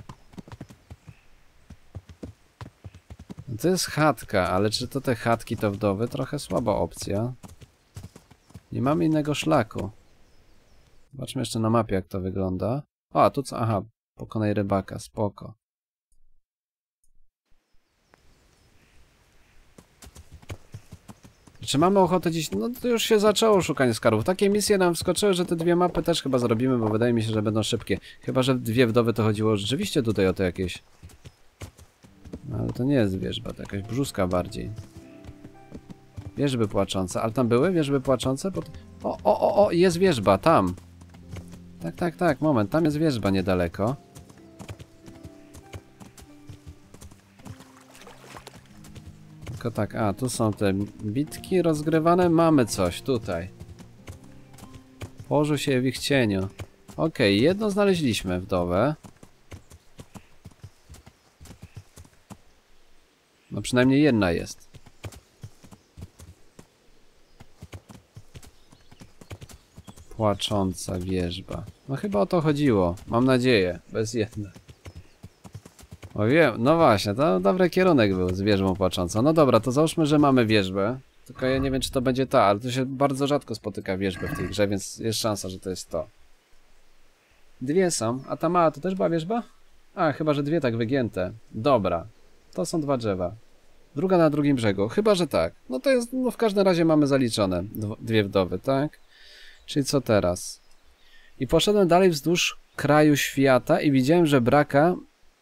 To jest chatka, ale czy to te chatki to wdowy? Trochę słaba opcja. Nie mamy innego szlaku. Zobaczmy jeszcze na mapie, jak to wygląda. O, a tu co? Aha, pokonaj rybaka, spoko. Czy mamy ochotę dziś? No to już się zaczęło szukanie skarbów. Takie misje nam wskoczyły, że te dwie mapy też chyba zrobimy, bo wydaje mi się, że będą szybkie. Chyba, że dwie wdowy to chodziło rzeczywiście tutaj o to jakieś... No, ale to nie jest wierzba, to jakaś brzuska bardziej. Wierzby płaczące. Ale tam były wierzby płaczące? O, jest wierzba, tam. Tak, moment, tam jest wierzba niedaleko. Tylko tak, a tu są te bitki rozgrywane, mamy coś tutaj. Położył się w ich cieniu. Okej, jedno znaleźliśmy, wdowę. No przynajmniej jedna jest. Płacząca wierzba. No chyba o to chodziło, mam nadzieję, bez jedna. O wiem, no właśnie, to dobry kierunek był z wierzbą płaczącą. No dobra, to załóżmy, że mamy wierzbę. Tylko ja nie wiem, czy to będzie ta, ale to się bardzo rzadko spotyka wierzbę w tej grze, więc jest szansa, że to jest to. Dwie są, a ta mała to też była wierzba? A, chyba, że dwie tak wygięte. Dobra, to są dwa drzewa. Druga na drugim brzegu, chyba, że tak. No to jest, no w każdym razie mamy zaliczone dwie wdowy, tak? Czyli co teraz? I poszedłem dalej wzdłuż kraju świata i widziałem żebra,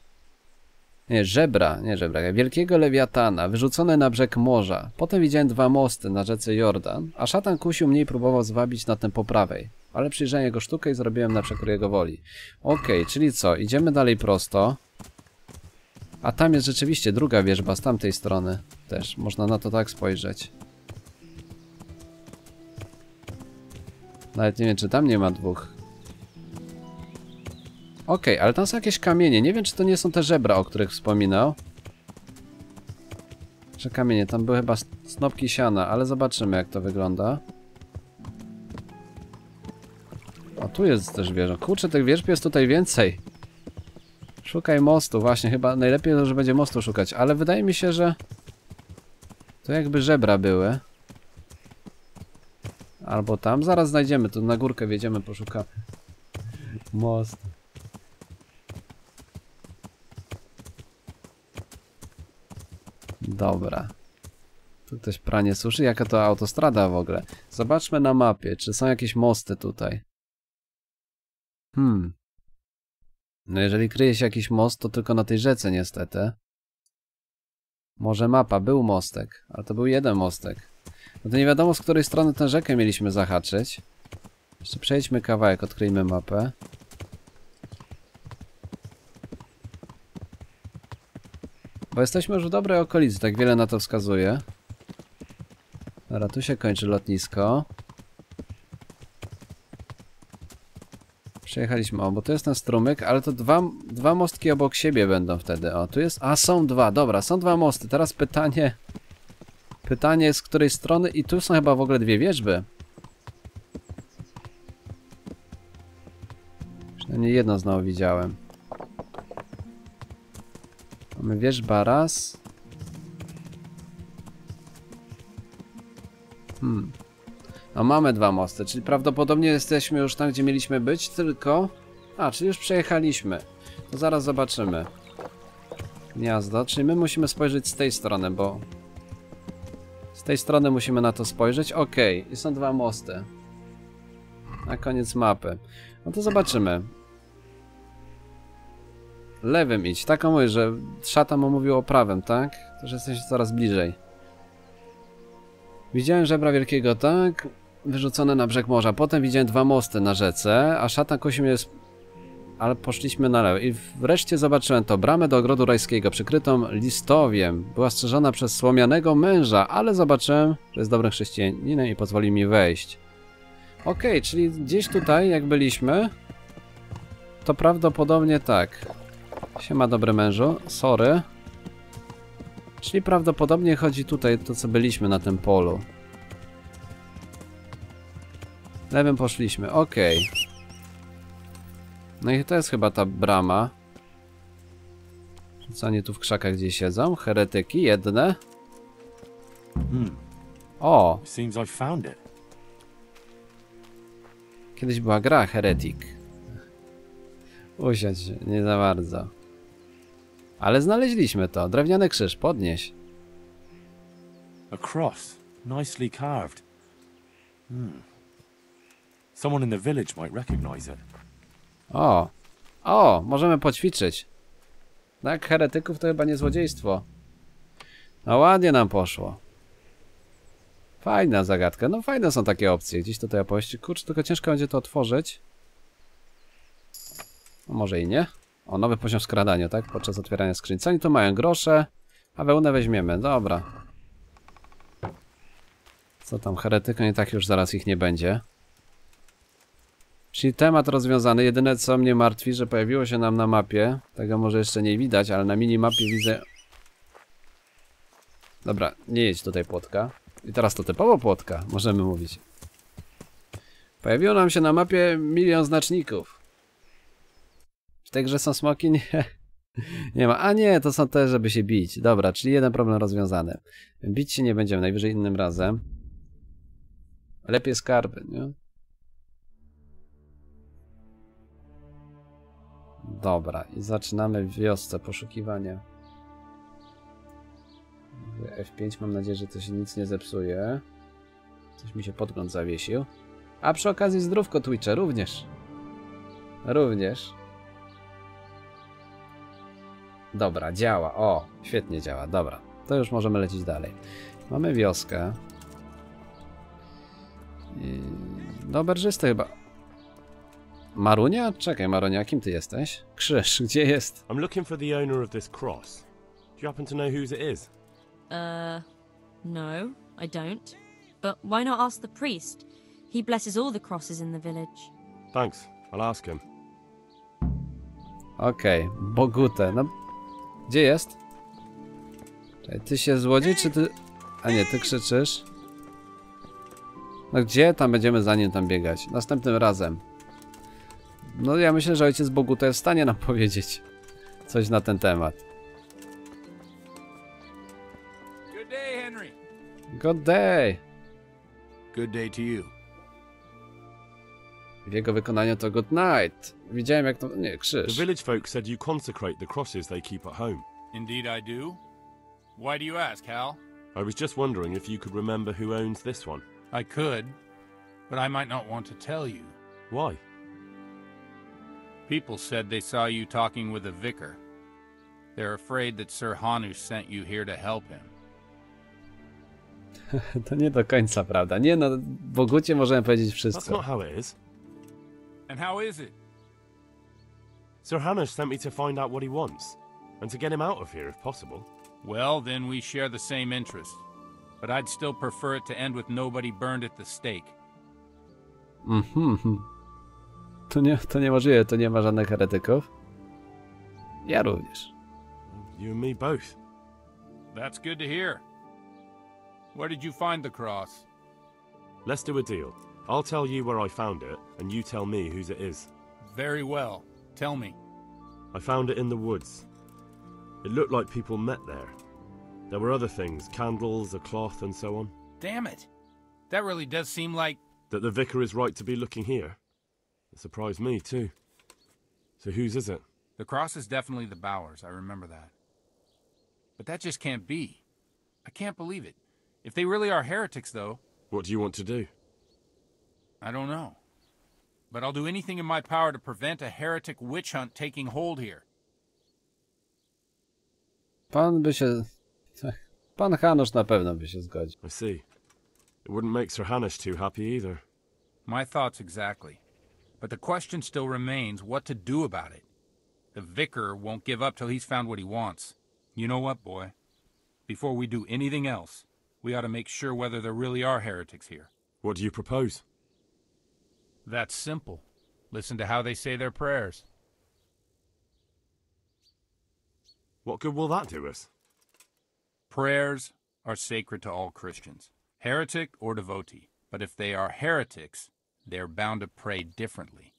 wielkiego lewiatana, wyrzucone na brzeg morza. Potem widziałem dwa mosty na rzece Jordan, a szatan kusił mnie i próbował zwabić na ten po prawej. Ale przyjrzałem jego sztukę i zrobiłem na przekór jego woli. Okej, czyli co? Idziemy dalej prosto. A tam jest rzeczywiście druga wierzba z tamtej strony. Też można na to tak spojrzeć. Nawet nie wiem, czy tam nie ma dwóch. Okej, ale tam są jakieś kamienie. Nie wiem, czy to nie są te żebra, o których wspominał. Że kamienie, tam były chyba snopki siana, ale zobaczymy, jak to wygląda. O, tu jest też wieża. Kurczę, tych wierzb jest tutaj więcej. Szukaj mostu, właśnie, chyba najlepiej to, że będzie mostu szukać, ale wydaje mi się, że to jakby żebra były. Albo tam, zaraz znajdziemy, tu na górkę wjedziemy, poszukamy. Most. Dobra. Tu ktoś pranie suszy, jaka to autostrada w ogóle. Zobaczmy na mapie, czy są jakieś mosty tutaj. No jeżeli kryje się jakiś most, to tylko na tej rzece niestety. Może mapa, był mostek, ale to był jeden mostek. No to nie wiadomo, z której strony tę rzekę mieliśmy zahaczyć. Jeszcze przejdźmy kawałek, odkryjmy mapę. Bo jesteśmy już w dobrej okolicy, tak wiele na to wskazuje. Dobra, tu się kończy lotnisko. Przejechaliśmy, o, bo to jest ten strumyk, ale to dwa mostki obok siebie będą wtedy. O, tu jest, a są dwa, dobra, są dwa mosty. Teraz pytanie... Pytanie z której strony i tu są chyba w ogóle dwie wieżby. Przynajmniej jedno znowu widziałem. Mamy wieżba raz. No mamy dwa mosty, czyli prawdopodobnie jesteśmy już tam, gdzie mieliśmy być, tylko... A, czyli już przejechaliśmy. To zaraz zobaczymy. Gniazdo, czyli my musimy spojrzeć z tej strony, bo... Z tej strony musimy na to spojrzeć. Okej, i są dwa mosty. Na koniec mapy. No to zobaczymy. Lewym idź. Tak on mówi, że szatan mu mówił o prawym, tak? To, że jesteś coraz bliżej. Widziałem żebra wielkiego, tak? Wyrzucone na brzeg morza. Potem widziałem dwa mosty na rzece, a szatan kusi mnie... Ale poszliśmy na lewo. I wreszcie zobaczyłem to. Bramę do ogrodu rajskiego, przykrytą listowiem. Była strzeżona przez słomianego męża, ale zobaczyłem, że jest dobrym chrześcijaninem i pozwoli mi wejść. Okej, czyli gdzieś tutaj, jak byliśmy, to prawdopodobnie tak. Siema, dobry mężu. Sorry. Czyli prawdopodobnie chodzi tutaj to, co byliśmy na tym polu. Lewym poszliśmy. Okej. No i to jest chyba ta brama. Co oni tu w krzakach gdzieś siedzą? Heretyki, jedne. O! Seems I found it. Kiedyś była gra Heretic. Usiądź, nie za bardzo. Ale znaleźliśmy to. Drewniany krzyż, podnieś. A cross, nicely carved. Someone in the village might recognize it. O! O! Możemy poćwiczyć. Tak, heretyków to chyba nie złodziejstwo. No ładnie nam poszło. Fajna zagadka. No fajne są takie opcje. Gdzieś tutaj opowieści. Kurczę, tylko ciężko będzie to otworzyć. No, może i nie. O, nowy poziom skradania, tak? Podczas otwierania skrzyń. Co oni tu mają? Grosze. A wełnę weźmiemy. Dobra. Co tam? Heretyką i tak już zaraz ich nie będzie. Czyli temat rozwiązany. Jedyne co mnie martwi, że pojawiło się nam na mapie. Tego może jeszcze nie widać, ale na minimapie widzę... Dobra, nie jedź tutaj płotka. I teraz to typowo płotka, możemy mówić. Pojawiło nam się na mapie 1 000 000 znaczników. W tej grze są smoki? Nie. Nie ma. A nie, to są te, żeby się bić. Dobra, czyli jeden problem rozwiązany. Bić się nie będziemy, najwyżej innym razem. Lepiej skarby, nie? Dobra, i zaczynamy w wiosce poszukiwania. F5, mam nadzieję, że to się nic nie zepsuje. Coś mi się podgląd zawiesił. A przy okazji zdrówko Twitcha również. Również. Dobra, działa. O, świetnie działa. Dobra, to już możemy lecieć dalej. Mamy wioskę. Do oberżysty chyba. Marunia? Czekaj, Marunia, kim ty jesteś? Krzyż, gdzie jest? I'm looking for the owner of this cross. Do you happen to know whose it is? No, I don't. But why not ask the priest? He blesses all the crosses in the village. Thanks, I'll ask him. Okej, Bogutę. No, gdzie jest? Czekaj, ty się złodziej, czy ty... A nie, ty krzyczysz. No gdzie? Tam będziemy za nim tam biegać. Następnym razem. No ja myślę, że ojciec Boguta jest w stanie nam powiedzieć coś na ten temat. Good day, Henry. Good day. Good day to you. W jego wykonaniu to good night. Widziałem jak to... Nie, The krzyż. village folk said you consecrate the crosses they keep at home. Indeed I do. Why do you ask, Hal? I was just wondering if you could remember who owns this one. I could, but I might not want to tell you. Why? People said they saw you talking with a vicar. They're afraid that Sir Hanush sent you here to help him. To nie do końca prawda. Nie no, Bogucie możemy powiedzieć That's wszystko. not how it is. And how is it? Sir Hanush sent me to find out what he wants, and to get him out of here if possible. Well, then we share the same interest. But I'd still prefer it to end with nobody burned at the stake. To niemożliwe, to nie ma żadnych heretyków. Ja również. You and me both. That's good to hear. Where did you find the cross? Let's do a deal. I'll tell you where I found it, and you tell me whose it is. Very well. Tell me. I found it in the woods. It looked like people met there. There were other things, candles, a cloth, and so on. Damn it. That really does seem like... That the vicar is right to be looking here. It surprised me, too. So whose is it? The cross is definitely the Bowers, I remember that. But that just can't be. I can't believe it. If they really are heretics, though... What do you want to do? I don't know. But I'll do anything in my power to prevent a heretic witch hunt taking hold here. Pan by się... Pan Hanusz na pewno by się zgodził. I see. It wouldn't make Sir Hanush too happy either. My thoughts exactly. But the question still remains what to do about it. The vicar won't give up till he's found what he wants. You know what, boy? Before we do anything else, we ought to make sure whether there really are heretics here. What do you propose? That's simple. Listen to how they say their prayers. What good will that do us? Prayers are sacred to all Christians, heretic or devotee. But if they are heretics, they're bound to pray differently.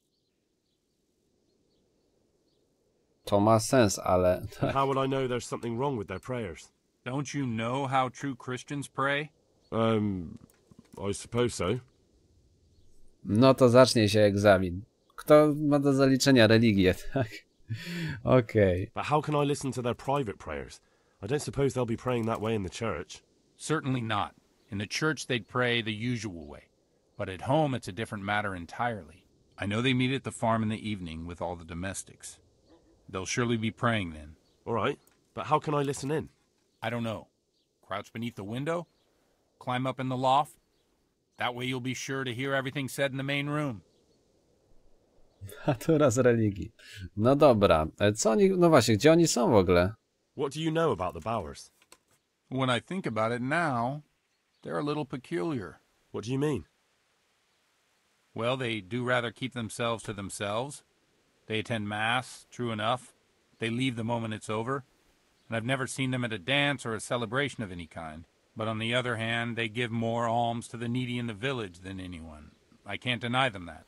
To ma sens, ale... How would I know there's something wrong with their prayers? Don't you know how true Christians pray? I suppose so. No to zacznie się egzamin. Kto ma do zaliczenia religię, tak? Okej. But how can I listen to their private prayers? I don't suppose they'll be praying that way in the church. Certainly not. In the church they'd pray the usual way. But at home it's a different matter entirely. I know they meet at the farm in the evening with all the domestics. They'll surely be praying then. All right, but how can I listen in? I don't know. Crouch beneath the window? Climb up in the loft? That way you'll be sure to hear everything said in the main room. Natura z religii. No dobra, co oni... No właśnie, gdzie oni są w ogóle? What do you know about the Bowers? When I think about it now, they're a little peculiar. What do you mean? Well, they do rather keep themselves to themselves. They attend Mass, true enough. They leave the moment it's over. And I've never seen them at a dance or a celebration of any kind. But on the other hand, they give more alms to the needy in the village than anyone. I can't deny them that.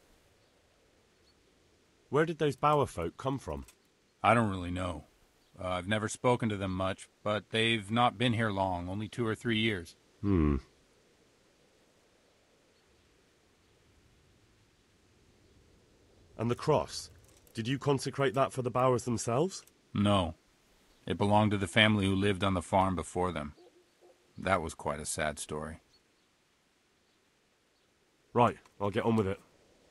Where did those Bower folk come from? I don't really know. I've never spoken to them much, but they've not been here long, only 2 or 3 years. And the cross? Did you consecrate that for the Bowers themselves? No. It belonged to the family who lived on the farm before them. That was quite a sad story. Right, I'll get on with it.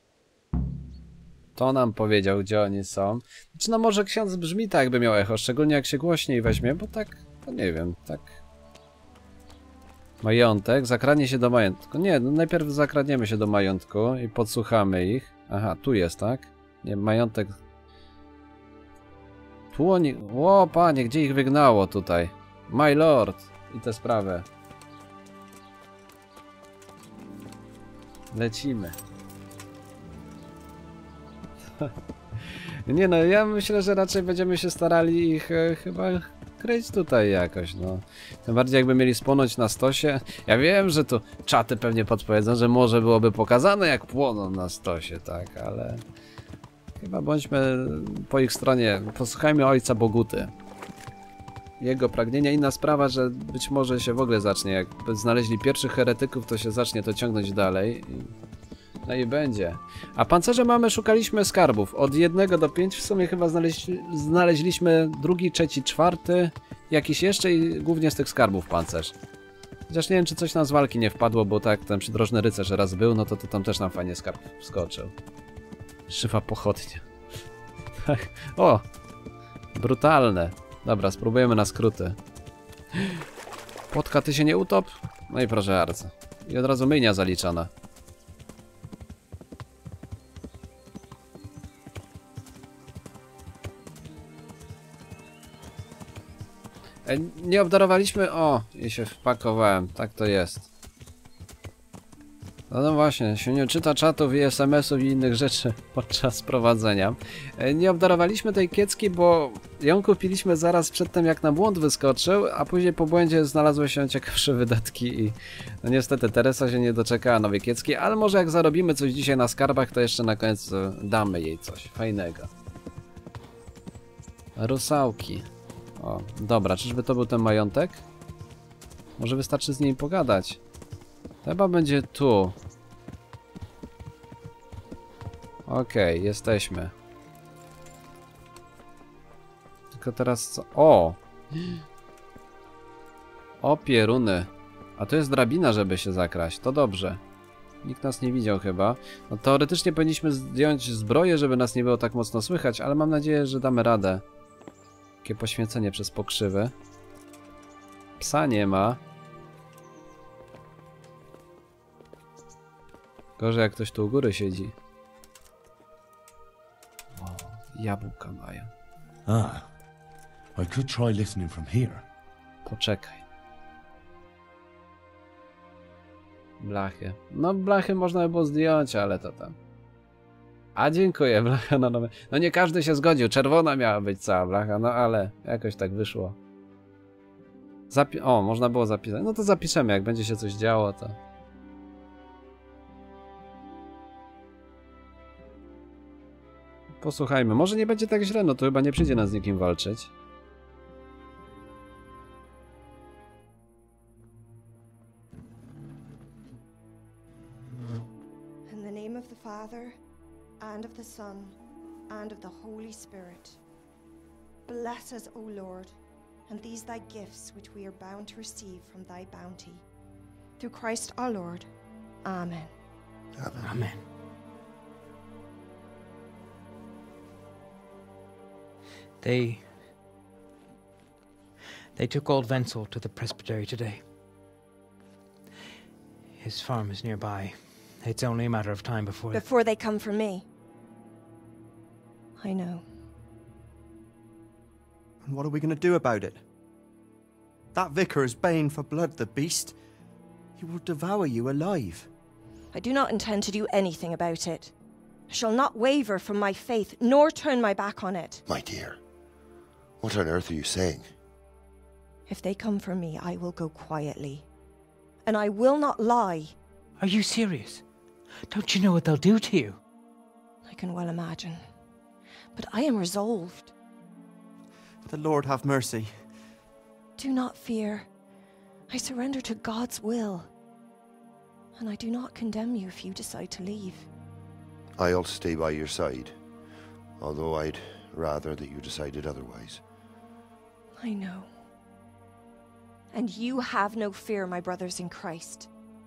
To nam powiedział, gdzie oni są. Znaczy, no może ksiądz brzmi tak, jakby miał echo, szczególnie jak się głośniej weźmie, bo tak, to nie wiem, tak... Majątek, zakradnie się do majątku. Nie, no najpierw zakradniemy się do majątku i podsłuchamy ich. Aha, tu jest, tak? Nie, majątek... Tu oni... O, panie, gdzie ich wygnało tutaj? My lord! I tę sprawę. Lecimy. Nie no, ja myślę, że raczej będziemy się starali ich chyba kryć tutaj jakoś, no. Tym bardziej jakby mieli spłonąć na stosie. Ja wiem, że tu czaty pewnie podpowiedzą, że może byłoby pokazane jak płoną na stosie, tak, ale... Chyba bądźmy po ich stronie. Posłuchajmy ojca Boguty. Jego pragnienia. Inna sprawa, że być może się w ogóle zacznie. Jak znaleźli pierwszych heretyków, to się zacznie to ciągnąć dalej. No i będzie. A pancerze mamy, szukaliśmy skarbów. Od 1 do 5 w sumie chyba znaleźliśmy 2, 3, 4. Jakiś jeszcze i głównie z tych skarbów pancerz. Chociaż nie wiem, czy coś nam z walki nie wpadło, bo tak, ten przydrożny rycerz raz był, no to tam też nam fajnie skarb wskoczył. Szyfa pochodnia. Tak. O! Brutalne. Dobra, spróbujemy na skróty. Płotka, ty się nie utop? No i proszę bardzo. I od razu myjnia zaliczona. Nie obdarowaliśmy... O! I się wpakowałem. Tak to jest. No właśnie, się nie czyta czatów i SMS-ów i innych rzeczy podczas prowadzenia. Nie obdarowaliśmy tej kiecki, bo ją kupiliśmy zaraz przed tym, jak na błąd wyskoczył, a później po błędzie znalazły się ciekawsze wydatki i no niestety Teresa się nie doczekała nowej kiecki, ale może jak zarobimy coś dzisiaj na skarbach, to jeszcze na koniec damy jej coś fajnego. Rusałki. O, dobra, czyżby to był ten majątek? Może wystarczy z niej pogadać. Chyba będzie tu. Okej, jesteśmy. Tylko teraz co? O! O pieruny. A to jest drabina, żeby się zakraść. To dobrze. Nikt nas nie widział chyba. No teoretycznie powinniśmy zdjąć zbroję, żeby nas nie było tak mocno słychać, ale mam nadzieję, że damy radę. Takie poświęcenie przez pokrzywy. Psa nie ma. Gorzej jak ktoś tu u góry siedzi. O, jabłka mają. I could try listening from here. Poczekaj. Blachy. No blachy można by było zdjąć, ale to tam. A dziękuję, blacha na nowe. No nie każdy się zgodził. Czerwona miała być cała blacha, no ale jakoś tak wyszło. O, można było zapisać. No to zapiszemy, jak będzie się coś działo, to... Posłuchajmy, może nie będzie tak źle, no to chyba nie przyjdzie nas z nikim walczyć. In the name of the Father, and of the Son, and of the Holy Spirit. Bless us, O Lord, and these thy gifts which we are bound to receive from thy bounty. Through Christ our Lord. Amen. Amen. Amen. They took old Wenzel to the presbytery today. His farm is nearby. It's only a matter of time before they come for me. I know. And what are we going to do about it? That vicar is baying for blood, the beast. He will devour you alive. I do not intend to do anything about it. I shall not waver from my faith, nor turn my back on it. My dear, what on earth are you saying? If they come for me, I will go quietly. And I will not lie. Are you serious? Don't you know what they'll do to you? I can well imagine. But I am resolved. The Lord have mercy. Do not fear. I surrender to God's will. And I do not condemn you if you decide to leave. I'll stay by your side, although I'd rather that you decided otherwise. I know. And you have no fear, my brothers in Christ.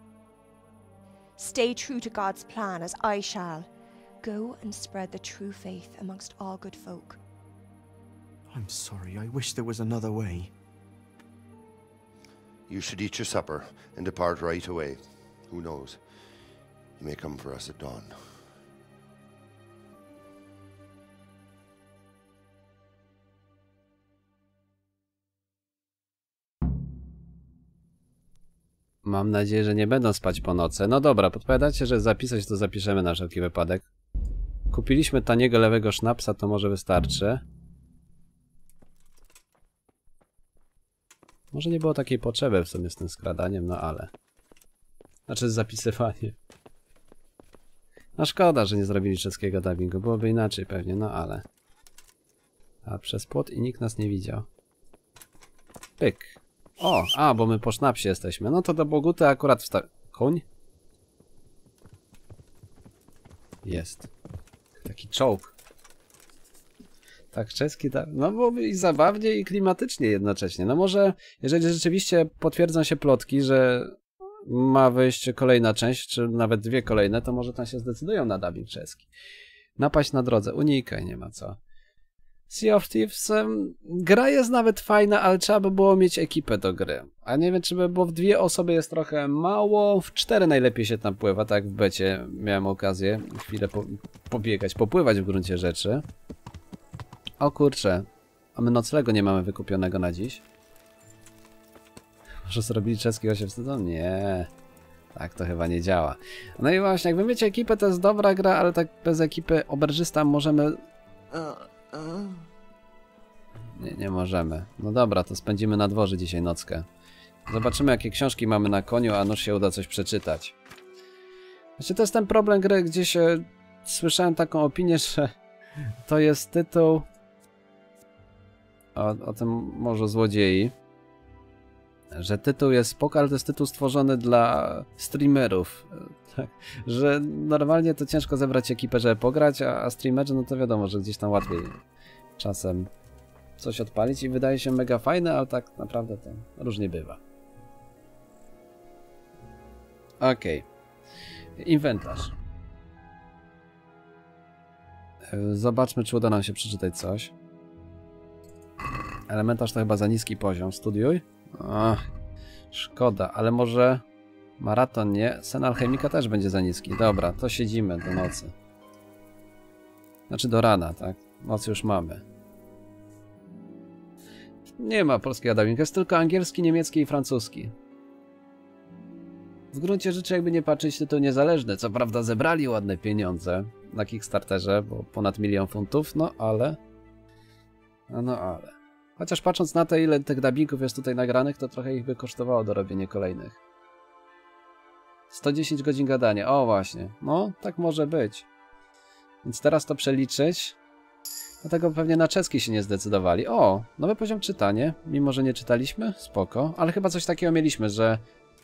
Stay true to God's plan, as I shall. Go and spread the true faith amongst all good folk. I'm sorry, I wish there was another way. You should eat your supper and depart right away. Who knows? You may come for us at dawn. Mam nadzieję, że nie będą spać po nocy. No dobra, podpowiadacie, że zapisać to zapiszemy na wszelki wypadek. Kupiliśmy taniego lewego sznapsa, to może wystarczy. Może nie było takiej potrzeby w sumie z tym skradaniem, no ale... Znaczy z zapisywaniem. No szkoda, że nie zrobili czeskiego dubbingu, byłoby inaczej pewnie, no ale... A przez płot i nikt nas nie widział. Pyk. O, bo my po sznapsie jesteśmy. No to do Boguty akurat koń? Jest. Taki czołg. Tak, czeski, tak. No byłoby i zabawnie, i klimatycznie jednocześnie. No może, jeżeli rzeczywiście potwierdzą się plotki, że ma wyjść kolejna część, czy nawet dwie kolejne, to może tam się zdecydują na dubbing czeski. Napaść na drodze, unikaj, nie ma co. Sea of Thieves, gra jest nawet fajna, ale trzeba by było mieć ekipę do gry. A nie wiem, czy by było w 2 osoby jest trochę mało, w 4 najlepiej się tam pływa, tak jak w becie miałem okazję chwilę pobiegać, popływać w gruncie rzeczy. O kurczę, a my noclegu nie mamy wykupionego na dziś. Może zrobili czeski, się wstydzą? Nie. Tak to chyba nie działa. No i właśnie, jak wy wiecie, ekipę to jest dobra gra, ale tak bez ekipy oberżysta możemy... Nie możemy. No dobra, to spędzimy na dworze dzisiaj nockę. Zobaczymy, jakie książki mamy na koniu, a nuż się uda coś przeczytać. Właśnie to jest ten problem gry, gdzieś słyszałem taką opinię, że to jest tytuł o tym Morzu Złodziei. Że tytuł jest spoko, ale to jest tytuł stworzony dla streamerów. Tak, że normalnie to ciężko zebrać ekipę, żeby pograć, a streamerzy, no to wiadomo, że gdzieś tam łatwiej czasem coś odpalić i wydaje się mega fajne, ale tak naprawdę to różnie bywa. Okej. Inwentarz. Zobaczmy, czy uda nam się przeczytać coś. Elementarz to chyba za niski poziom. Studiuj. Ach, szkoda, ale może maraton nie. Sen alchemika też będzie za niski. Dobra, to siedzimy do nocy. Znaczy do rana, tak? Noc już mamy. Nie ma polskiego dubbingu, jest tylko angielski, niemiecki i francuski. W gruncie rzeczy, jakby nie patrzeć, to niezależne. Co prawda zebrali ładne pieniądze na Kickstarterze, bo ponad 1 000 000 funtów, no ale... No ale... Chociaż patrząc na to, ile tych dubbingów jest tutaj nagranych, to trochę ich by kosztowało dorobienie kolejnych. 110 godzin gadania. O właśnie. No, tak może być. Więc teraz to przeliczyć. Dlatego pewnie na czeski się nie zdecydowali. O, nowy poziom czytanie. Mimo, że nie czytaliśmy. Spoko. Ale chyba coś takiego mieliśmy, że...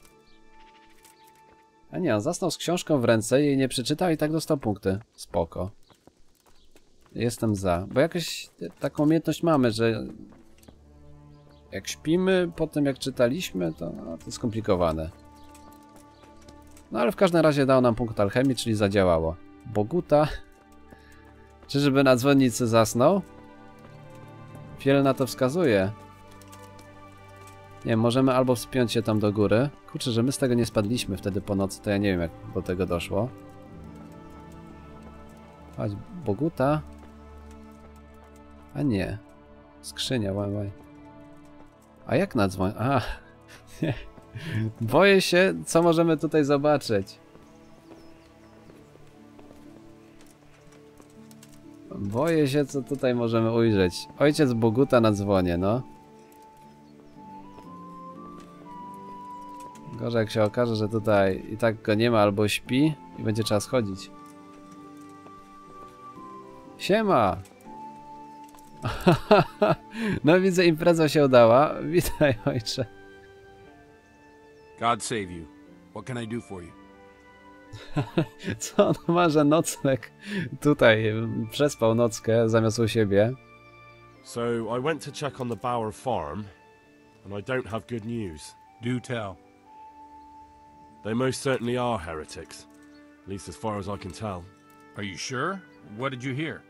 A nie, on zasnął z książką w ręce, jej nie przeczytał i tak dostał punkty. Spoko. Jestem za. Bo jakoś taką umiejętność mamy, że... Jak śpimy, potem jak czytaliśmy, to skomplikowane. No ale w każdym razie dało nam punkt alchemii, czyli zadziałało. Boguta. Czyżby na dzwonnicy zasnął? Wiele na to wskazuje. Nie, możemy albo wspiąć się tam do góry. Kurczę, że my z tego nie spadliśmy wtedy po nocy, to ja nie wiem, jak do tego doszło. Chodź, Boguta. A nie. Skrzynia, łaj. A jak na dzwoń? A, nie. Boję się, co możemy tutaj zobaczyć. Boję się, co tutaj możemy ujrzeć. Ojciec Boguta na dzwonie, no. Gorzej jak się okaże, że tutaj i tak go nie ma, albo śpi i będzie trzeba schodzić. Siema! No widzę, impreza się udała. Witaj, ojcze. God save you. What can I do for you? Co on ma, że nocleg tutaj przespał nockę zamiast u siebie. So I went to check on the Bauer farm and I don't have good news. Do tell. They most certainly are heretics, at least as far as I can tell. Are you sure? What did you hear?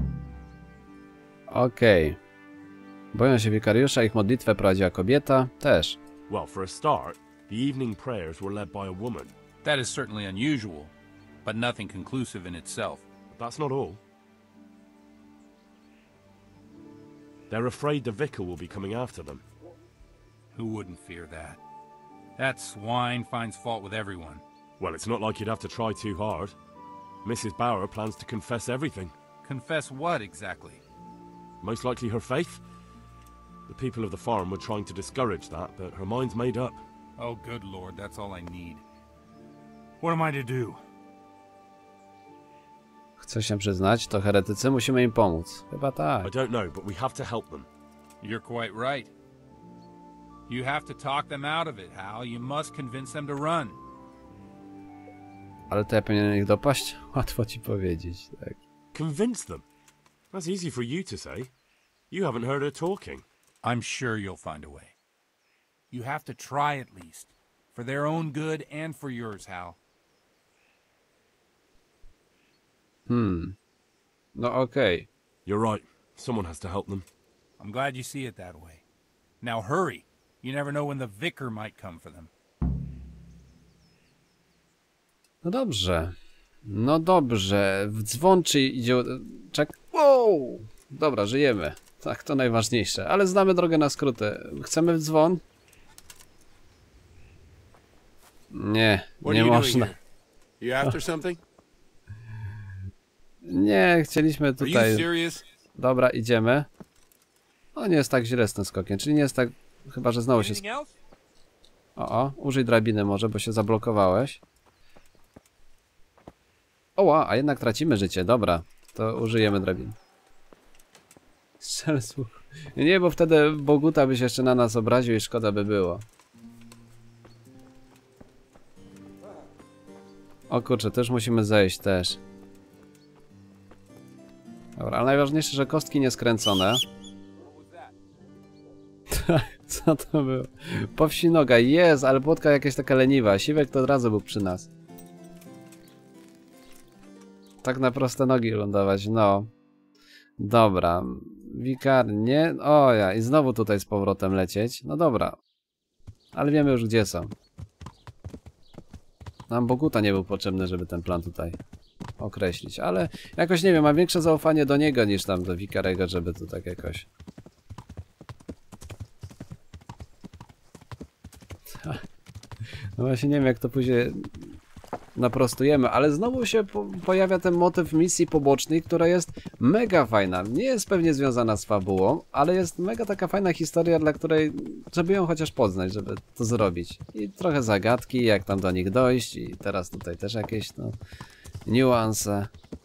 Okej. Boją się wikariusza, ich modlitwę prowadziła kobieta. Też. Well, for a start, the evening prayers were led by a woman. That is certainly unusual, but nothing conclusive in itself. That's not all. They're afraid the vicar will be coming after them. Who wouldn't fear that? That swine finds fault with everyone. Well, it's not like you'd have to try too hard. Mrs. Bauer plans to confess everything. Confess what, exactly? Most likely her faith. The people of the farm were trying to discourage that, but her mind's made up. Oh, good lord, that's all I need. What am I to do? Chcę się przyznać, to heretycy, musimy im pomóc. Chyba tak. I don't know, but we have to help them. You're quite right. You have to talk them out of it, Hal. You must convince them to run. Ale to ja powinienem ich dopaść? Łatwo ci powiedzieć, tak. Convince them? That's easy for you to say. You haven't heard her talking. I'm sure you'll find a way. You have to try at least. For their own good and for yours, Hal. No okej. You're right. Someone has to help them. I'm glad you see it that way. Now hurry. You never know when the vicar might come for them. No dobrze. No dobrze. W dzwon czy idzie... Czek... Wow! Dobra, żyjemy. Tak, to najważniejsze. Ale znamy drogę na skróty. Chcemy w dzwon? Nie, What nie are you doing można. here? You after something? Nie, chcieliśmy Are you tutaj... serious? Dobra, idziemy. O, nie jest tak źle z tym skokiem, czyli nie jest tak... Chyba, że znowu się... O, użyj drabiny może, bo się zablokowałeś. Oła, a jednak tracimy życie, dobra. To użyjemy drabiny. Strzel słuch. Nie, bo wtedy Boguta by się jeszcze na nas obraził i szkoda by było. O kurczę, też musimy zejść też. Dobra, ale najważniejsze, że kostki nie skręcone. Co to było? Po wsi noga, jest, ale płotka jakaś taka leniwa. Siwek to od razu był przy nas. Tak na proste nogi lądować, no. Dobra. Wikar, nie? O ja, i znowu tutaj z powrotem lecieć. No dobra. Ale wiemy już gdzie są. Nam Boguta nie był potrzebny, żeby ten plan tutaj określić, ale jakoś nie wiem, mam większe zaufanie do niego niż tam do Wikarego, żeby tu tak jakoś... No właśnie nie wiem jak to później naprostujemy, ale znowu się pojawia ten motyw misji pobocznej, która jest mega fajna. Nie jest pewnie związana z fabułą, ale jest mega taka fajna historia, dla której, żeby ją chociaż poznać, żeby to zrobić. I trochę zagadki, jak tam do nich dojść i teraz tutaj też jakieś no, niuanse.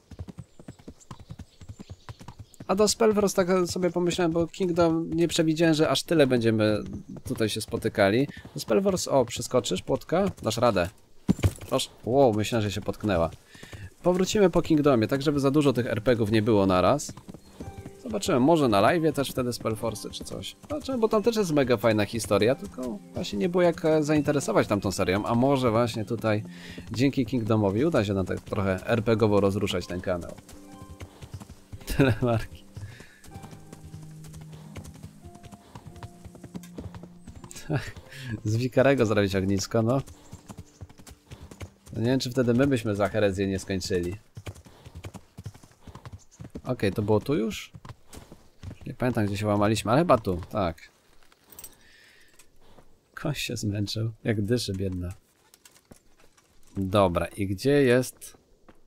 A do Spellforce tak sobie pomyślałem, bo Kingdom nie przewidziałem, że aż tyle będziemy tutaj się spotykali. Do Spellforce, o, przeskoczysz, płotka? Dasz radę. Proszę. Wow, myślałem, że się potknęła. Powrócimy po Kingdomie, tak żeby za dużo tych RPGów nie było naraz. Zobaczymy, może na live'ie też wtedy Spellforce czy coś. Zobaczymy, bo tam też jest mega fajna historia, tylko właśnie nie było jak zainteresować tamtą serią, a może właśnie tutaj dzięki Kingdomowi uda się nam tak trochę RPGowo rozruszać ten kanał. Telemarki. Z Wikarego zrobić ognisko, no. No nie wiem, czy wtedy my byśmy za herezję nie skończyli. Okej, to było tu już? Nie pamiętam, gdzie się łamaliśmy, ale chyba tu, tak. Koń się zmęczył, jak dyszy biedna. Dobra, i gdzie jest...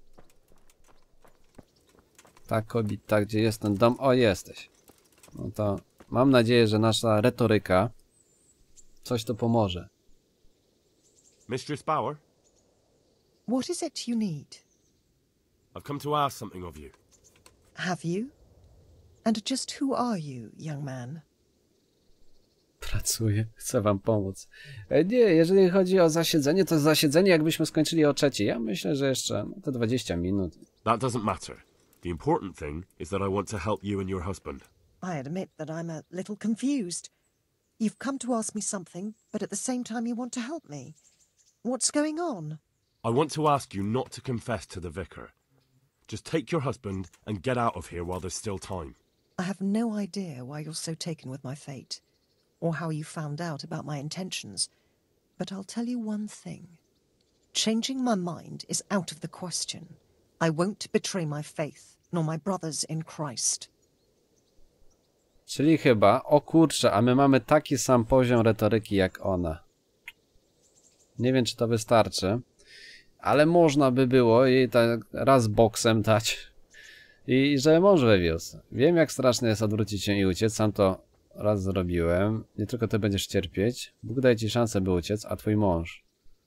Ta kobieta, gdzie jest ten dom? O, jesteś. No to mam nadzieję, że nasza retoryka coś tu pomoże. Mistress Bauer? What is it you need? I've come to ask something of you. Have you? And just who are you, young man? Pracuję, chcę wam pomóc. Nie, jeżeli chodzi o zasiedzenie, to zasiedzenie jakbyśmy skończyli o 3:00. Ja myślę, że jeszcze te 20 minut. That doesn't matter. The important thing is that I want to help you and your husband. I admit that I'm a little confused. You've come to ask me something, but at the same time you want to help me. What's going on? I want to ask you not to confess to the vicar. Just take your husband and get out of here while there's still time. I have no idea why you're so taken with my fate, or how you found out about my intentions, but I'll tell you one thing. Changing my mind is out of the question. I won't betray my faith, nor my brothers in Christ. Czyli chyba, o kurczę, a my mamy taki sam poziom retoryki jak ona. Nie wiem, czy to wystarczy, ale można by było jej tak raz boksem dać i że mąż wywiózł. Wiem, jak straszne jest odwrócić się i uciec, sam to raz zrobiłem. Nie tylko ty będziesz cierpieć. Bóg daje ci szansę, by uciec, a twój mąż.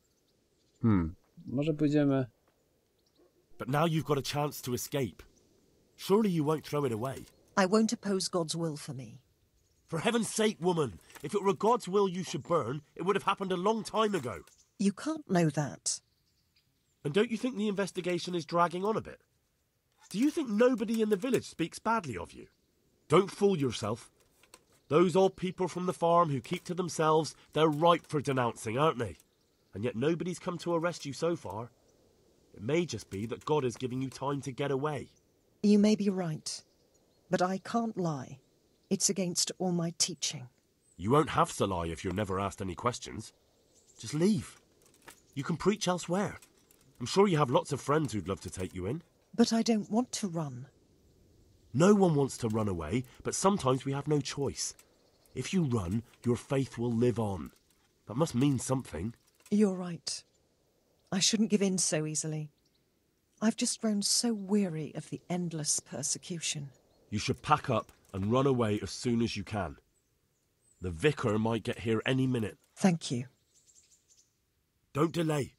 Może pójdziemy... But now you've got a chance to escape. Surely you won't throw it away. I won't oppose God's will for me. For heaven's sake, woman! If it were God's will you should burn, it would have happened a long time ago. You can't know that. And don't you think the investigation is dragging on a bit? Do you think nobody in the village speaks badly of you? Don't fool yourself. Those old people from the farm who keep to themselves, they're ripe for denouncing, aren't they? And yet nobody's come to arrest you so far. It may just be that God is giving you time to get away. You may be right, but I can't lie. It's against all my teaching. You won't have to lie if you're never asked any questions. Just leave. You can preach elsewhere. I'm sure you have lots of friends who'd love to take you in. But I don't want to run. No one wants to run away, but sometimes we have no choice. If you run, your faith will live on. That must mean something. You're right. I shouldn't give in so easily. I've just grown so weary of the endless persecution. You should pack up and run away as soon as you can. The vicar might get here any minute. Thank you. Don't delay.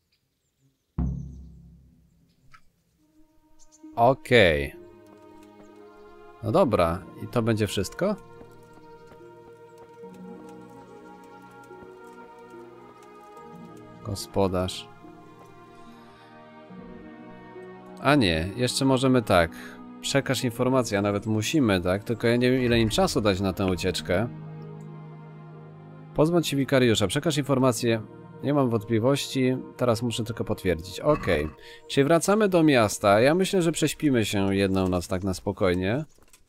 Okej. No dobra, i to będzie wszystko? Gospodarz. A nie, jeszcze możemy tak. Przekaż informację, a nawet musimy, tak? Tylko ja nie wiem, ile im czasu dać na tę ucieczkę. Pozbądź się wikariusza, przekaż informację. Nie mam wątpliwości, teraz muszę tylko potwierdzić. Okej. Czyli wracamy do miasta. Ja myślę, że prześpimy się jedną noc tak na spokojnie.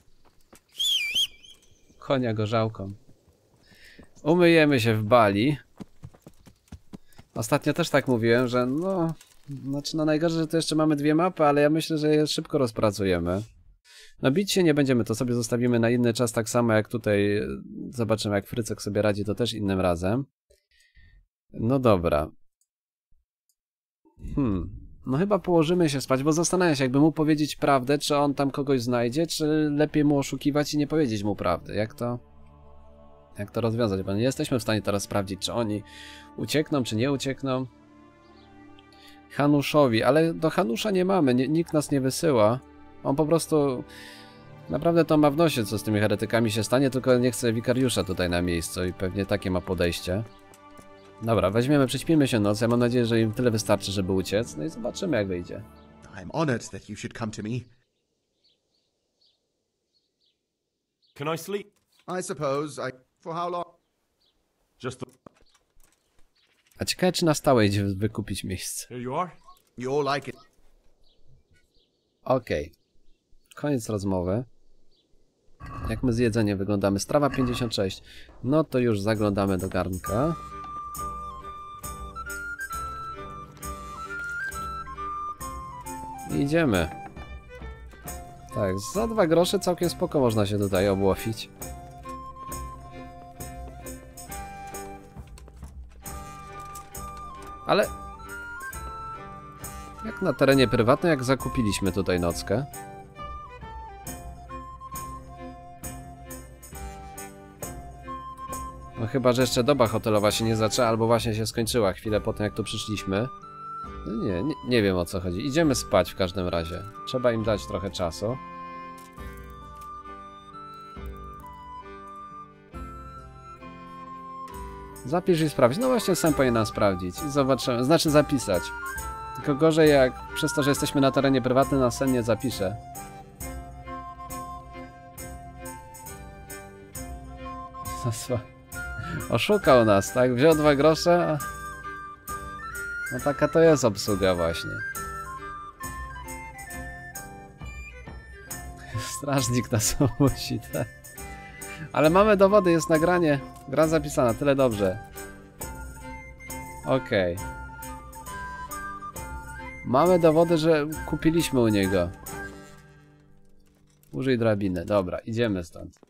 Konia gorzałką. Umyjemy się w bali. Ostatnio też tak mówiłem, że no... Znaczy no najgorzej, że to jeszcze mamy 2 mapy, ale ja myślę, że je szybko rozpracujemy. No bić się nie będziemy, to sobie zostawimy na inny czas, tak samo jak tutaj. Zobaczymy, jak Frycek sobie radzi, to też innym razem. No dobra. No chyba położymy się spać, bo zastanawiam się, jakby mu powiedzieć prawdę, czy on tam kogoś znajdzie, czy lepiej mu oszukiwać i nie powiedzieć mu prawdy. Jak to rozwiązać? Bo nie jesteśmy w stanie teraz sprawdzić, czy oni uciekną, czy nie uciekną. Hanuszowi, ale do Hanusza nie mamy, nikt nas nie wysyła. On po prostu naprawdę to ma w nosie, co z tymi heretykami się stanie, tylko nie chce wikariusza tutaj na miejscu i pewnie takie ma podejście. Dobra, weźmiemy, prześpimy się noc. Ja mam nadzieję, że im tyle wystarczy, żeby uciec. No i zobaczymy, jak wyjdzie. I'm honored that you should come to me. Can I sleep? I suppose. For how long? Just A ciekawe, czy na stałe idzie wykupić miejsce. Here you are. You'll like it. Okej. Koniec rozmowy. Jak my z jedzeniem wyglądamy? Strawa 56. No to już zaglądamy do garnka. I idziemy. Tak, za 2 grosze całkiem spoko można się tutaj obłowić. Ale... Jak na terenie prywatnym, jak zakupiliśmy tutaj nockę. No chyba, że jeszcze doba hotelowa się nie zaczęła, albo właśnie się skończyła chwilę po tym, jak tu przyszliśmy. No nie wiem, o co chodzi. Idziemy spać w każdym razie. Trzeba im dać trochę czasu. Zapisz i sprawdź. No właśnie, sam powinienem sprawdzić i zobaczymy. Znaczy zapisać. Tylko gorzej, jak przez to, że jesteśmy na terenie prywatnym, na sen nie zapiszę. Oszukał nas, tak? Wziął 2 grosze, a... No taka to jest obsługa właśnie. Strażnik nas musi, tak? Ale mamy dowody, jest nagranie. Gra zapisana, tyle dobrze. Okej. Mamy dowody, że kupiliśmy u niego. Użyj drabiny. Dobra, idziemy stąd.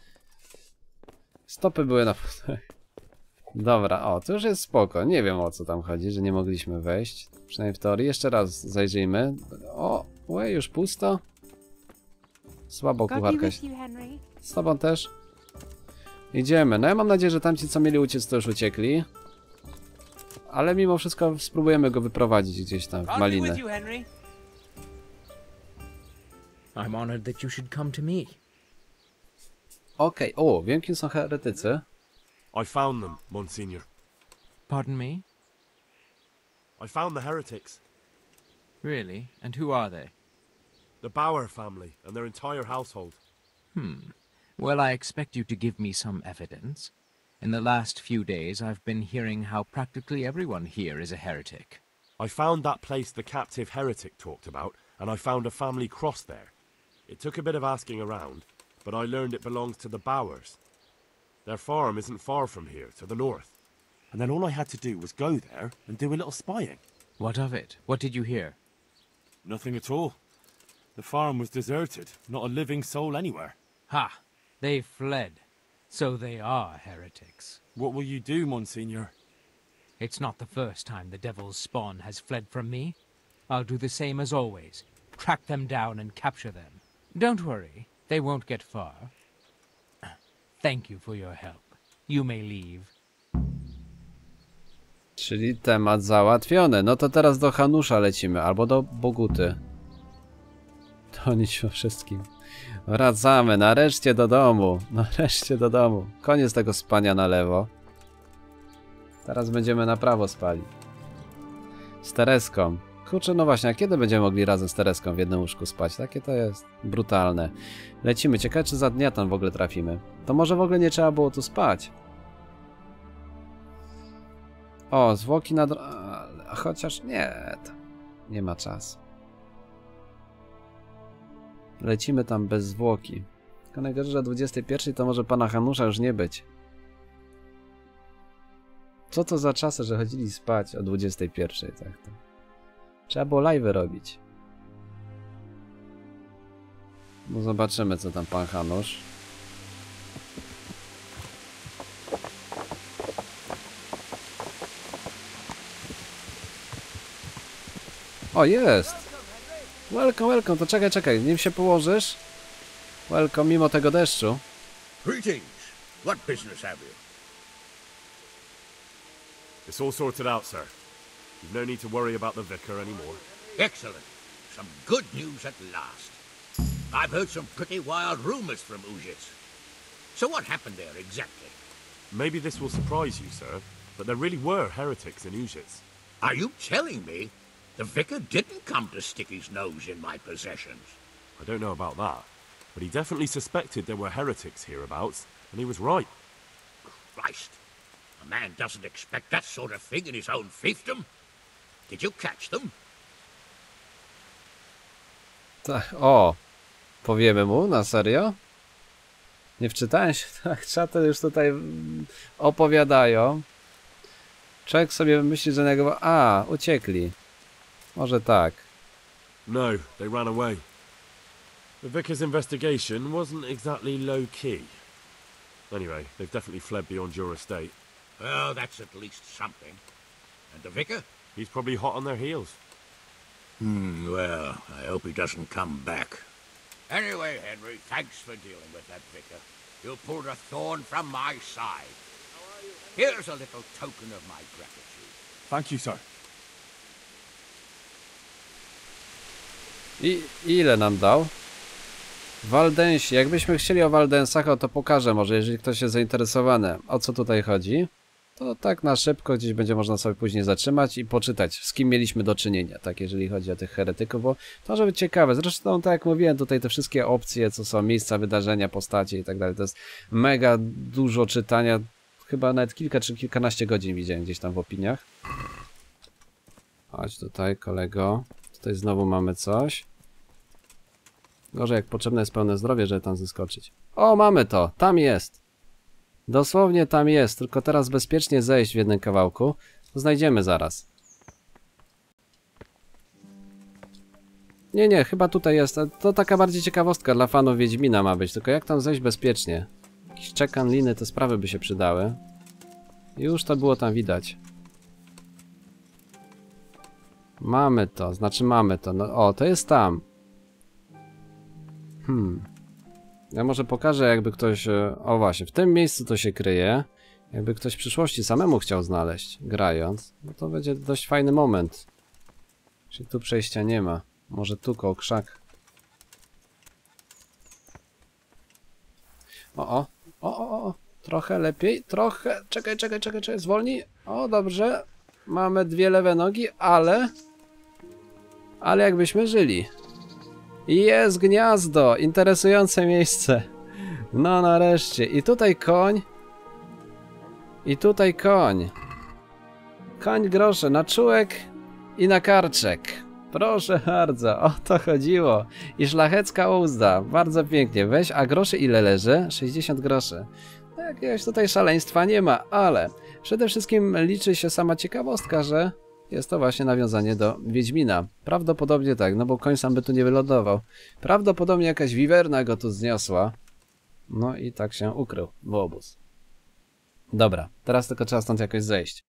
Stopy były na... Dobra, o, to już jest spoko. Nie wiem, o co tam chodzi, że nie mogliśmy wejść. Przynajmniej w teorii. Jeszcze raz zajrzyjmy. O, już pusto. Słabo kucharka. Z tobą też. Idziemy. No ja mam nadzieję, że tamci, co mieli uciec, to już uciekli. Ale mimo wszystko spróbujemy go wyprowadzić gdzieś tam w malinę. I'm honored that you should come to me. Okej, o, wiem, kim są heretycy. I found them, Monsignor. Pardon me? I found the heretics. Really? And who are they? The Bauer family and their entire household. Well, I expect you to give me some evidence. In the last few days, I've been hearing how practically everyone here is a heretic. I found that place the captive heretic talked about, and I found a family cross there. It took a bit of asking around, but I learned it belongs to the Bauers. Their farm isn't far from here, to the north. And then all I had to do was go there and do a little spying. What of it? What did you hear? Nothing at all. The farm was deserted, not a living soul anywhere. Ha! They fled. So they are heretics. What will you do, Monsignor? It's not the first time the devil's spawn has fled from me. I'll do the same as always. Track them down and capture them. Don't worry, they won't get far. Thank you for your help. You may leave. Czyli temat załatwiony. No to teraz do Hanusza lecimy, albo do Boguty. To nic o wszystkim. Wracamy, nareszcie do domu. Nareszcie do domu. Koniec tego spania na lewo. Teraz będziemy na prawo spali. Z Tereską. Kurczę, no właśnie, a kiedy będziemy mogli razem z Tereską w jednym łóżku spać? Takie to jest brutalne. Lecimy, ciekawe czy za dnia tam w ogóle trafimy. To może w ogóle nie trzeba było tu spać. O, zwłoki na... Chociaż nie, to nie ma czasu. Lecimy tam bez zwłoki. Tylko najgorzej, że o 21 to może pana Hanusza już nie być. Co to za czasy, że chodzili spać o 21, tak to. Trzeba było live'y robić. No zobaczymy, co tam pan Hanusz. O, jest! Welcome, welcome, to czekaj, nim się położysz. Welcome, mimo tego deszczu. Greetings. What business have you? It's all sorted out, sir. You've no need to worry about the vicar anymore. Excellent. Some good news at last. I've heard some pretty wild rumors from Uzhitz. So what happened there exactly? Maybe this will surprise you, sir, but there really were heretics in Uzhitz. Are you telling me the vicar didn't come to stick his nose in my possessions? I don't know about that, but he definitely suspected there were heretics hereabouts, and he was right. Christ. A man doesn't expect that sort of thing in his own fiefdom. Did you catch them? Tak, o! Powiemy mu? Na serio? Nie wczytałem się? Tak, czaty już tutaj opowiadają. Człowiek sobie myśli, że niego... A, uciekli. Może tak. No, they ran away. The vicar's investigation wasn't exactly low-key. Anyway, they've definitely fled beyond your estate. Well, that's at least something. And the vicar? He's probably hot on their heels. Well, I hope he doesn't come back. Anyway, Henry, thanks for dealing with that vicar. You pulled a thorn from my side. Here's a little token of my gratitude. Thank you, sir. I ile nam dał? Waldensi. Jakbyśmy chcieli o Waldensach, to pokażę może, jeżeli ktoś jest zainteresowany. O co tutaj chodzi? To tak na szybko gdzieś będzie można sobie później zatrzymać i poczytać, z kim mieliśmy do czynienia, tak, jeżeli chodzi o tych heretyków, bo to może być ciekawe. Zresztą, tak jak mówiłem, tutaj te wszystkie opcje, co są, miejsca, wydarzenia, postacie i tak dalej, to jest mega dużo czytania. Chyba nawet kilka czy kilkanaście godzin widziałem gdzieś tam w opiniach. Chodź tutaj, kolego. Tutaj znowu mamy coś. Gorzej, jak potrzebne jest pełne zdrowie, żeby tam zeskoczyć. O, mamy to! Tam jest! Dosłownie tam jest, tylko teraz bezpiecznie zejść w jednym kawałku. To znajdziemy zaraz. Nie, chyba tutaj jest. To taka bardziej ciekawostka dla fanów Wiedźmina ma być. Tylko jak tam zejść bezpiecznie? Jakiś czekan, liny, te sprawy by się przydały. Już to było tam widać. Mamy to, znaczy mamy to. No, o, to jest tam. Ja może pokażę, jakby ktoś... O właśnie, w tym miejscu to się kryje. Jakby ktoś w przyszłości samemu chciał znaleźć, grając, no to będzie dość fajny moment. Czyli tu przejścia nie ma. Może tu koło krzak. O. Trochę lepiej, trochę. Czekaj, zwolnij. O, dobrze. Mamy dwie lewe nogi, ale jakbyśmy żyli. Jest gniazdo! Interesujące miejsce. No nareszcie. I tutaj koń. I tutaj koń. Koń grosze na czółek i na karczek. Proszę bardzo, o to chodziło. I szlachecka uzda. Bardzo pięknie. Weź, a groszy ile leży? 60 groszy. Jakiegoś tutaj szaleństwa nie ma, ale przede wszystkim liczy się sama ciekawostka, że jest to właśnie nawiązanie do Wiedźmina. Prawdopodobnie tak, no bo koń sam by tu nie wylądował. Prawdopodobnie jakaś wiwerna go tu zniosła. No i tak się ukrył w obóz. Dobra, teraz tylko trzeba stąd jakoś zejść.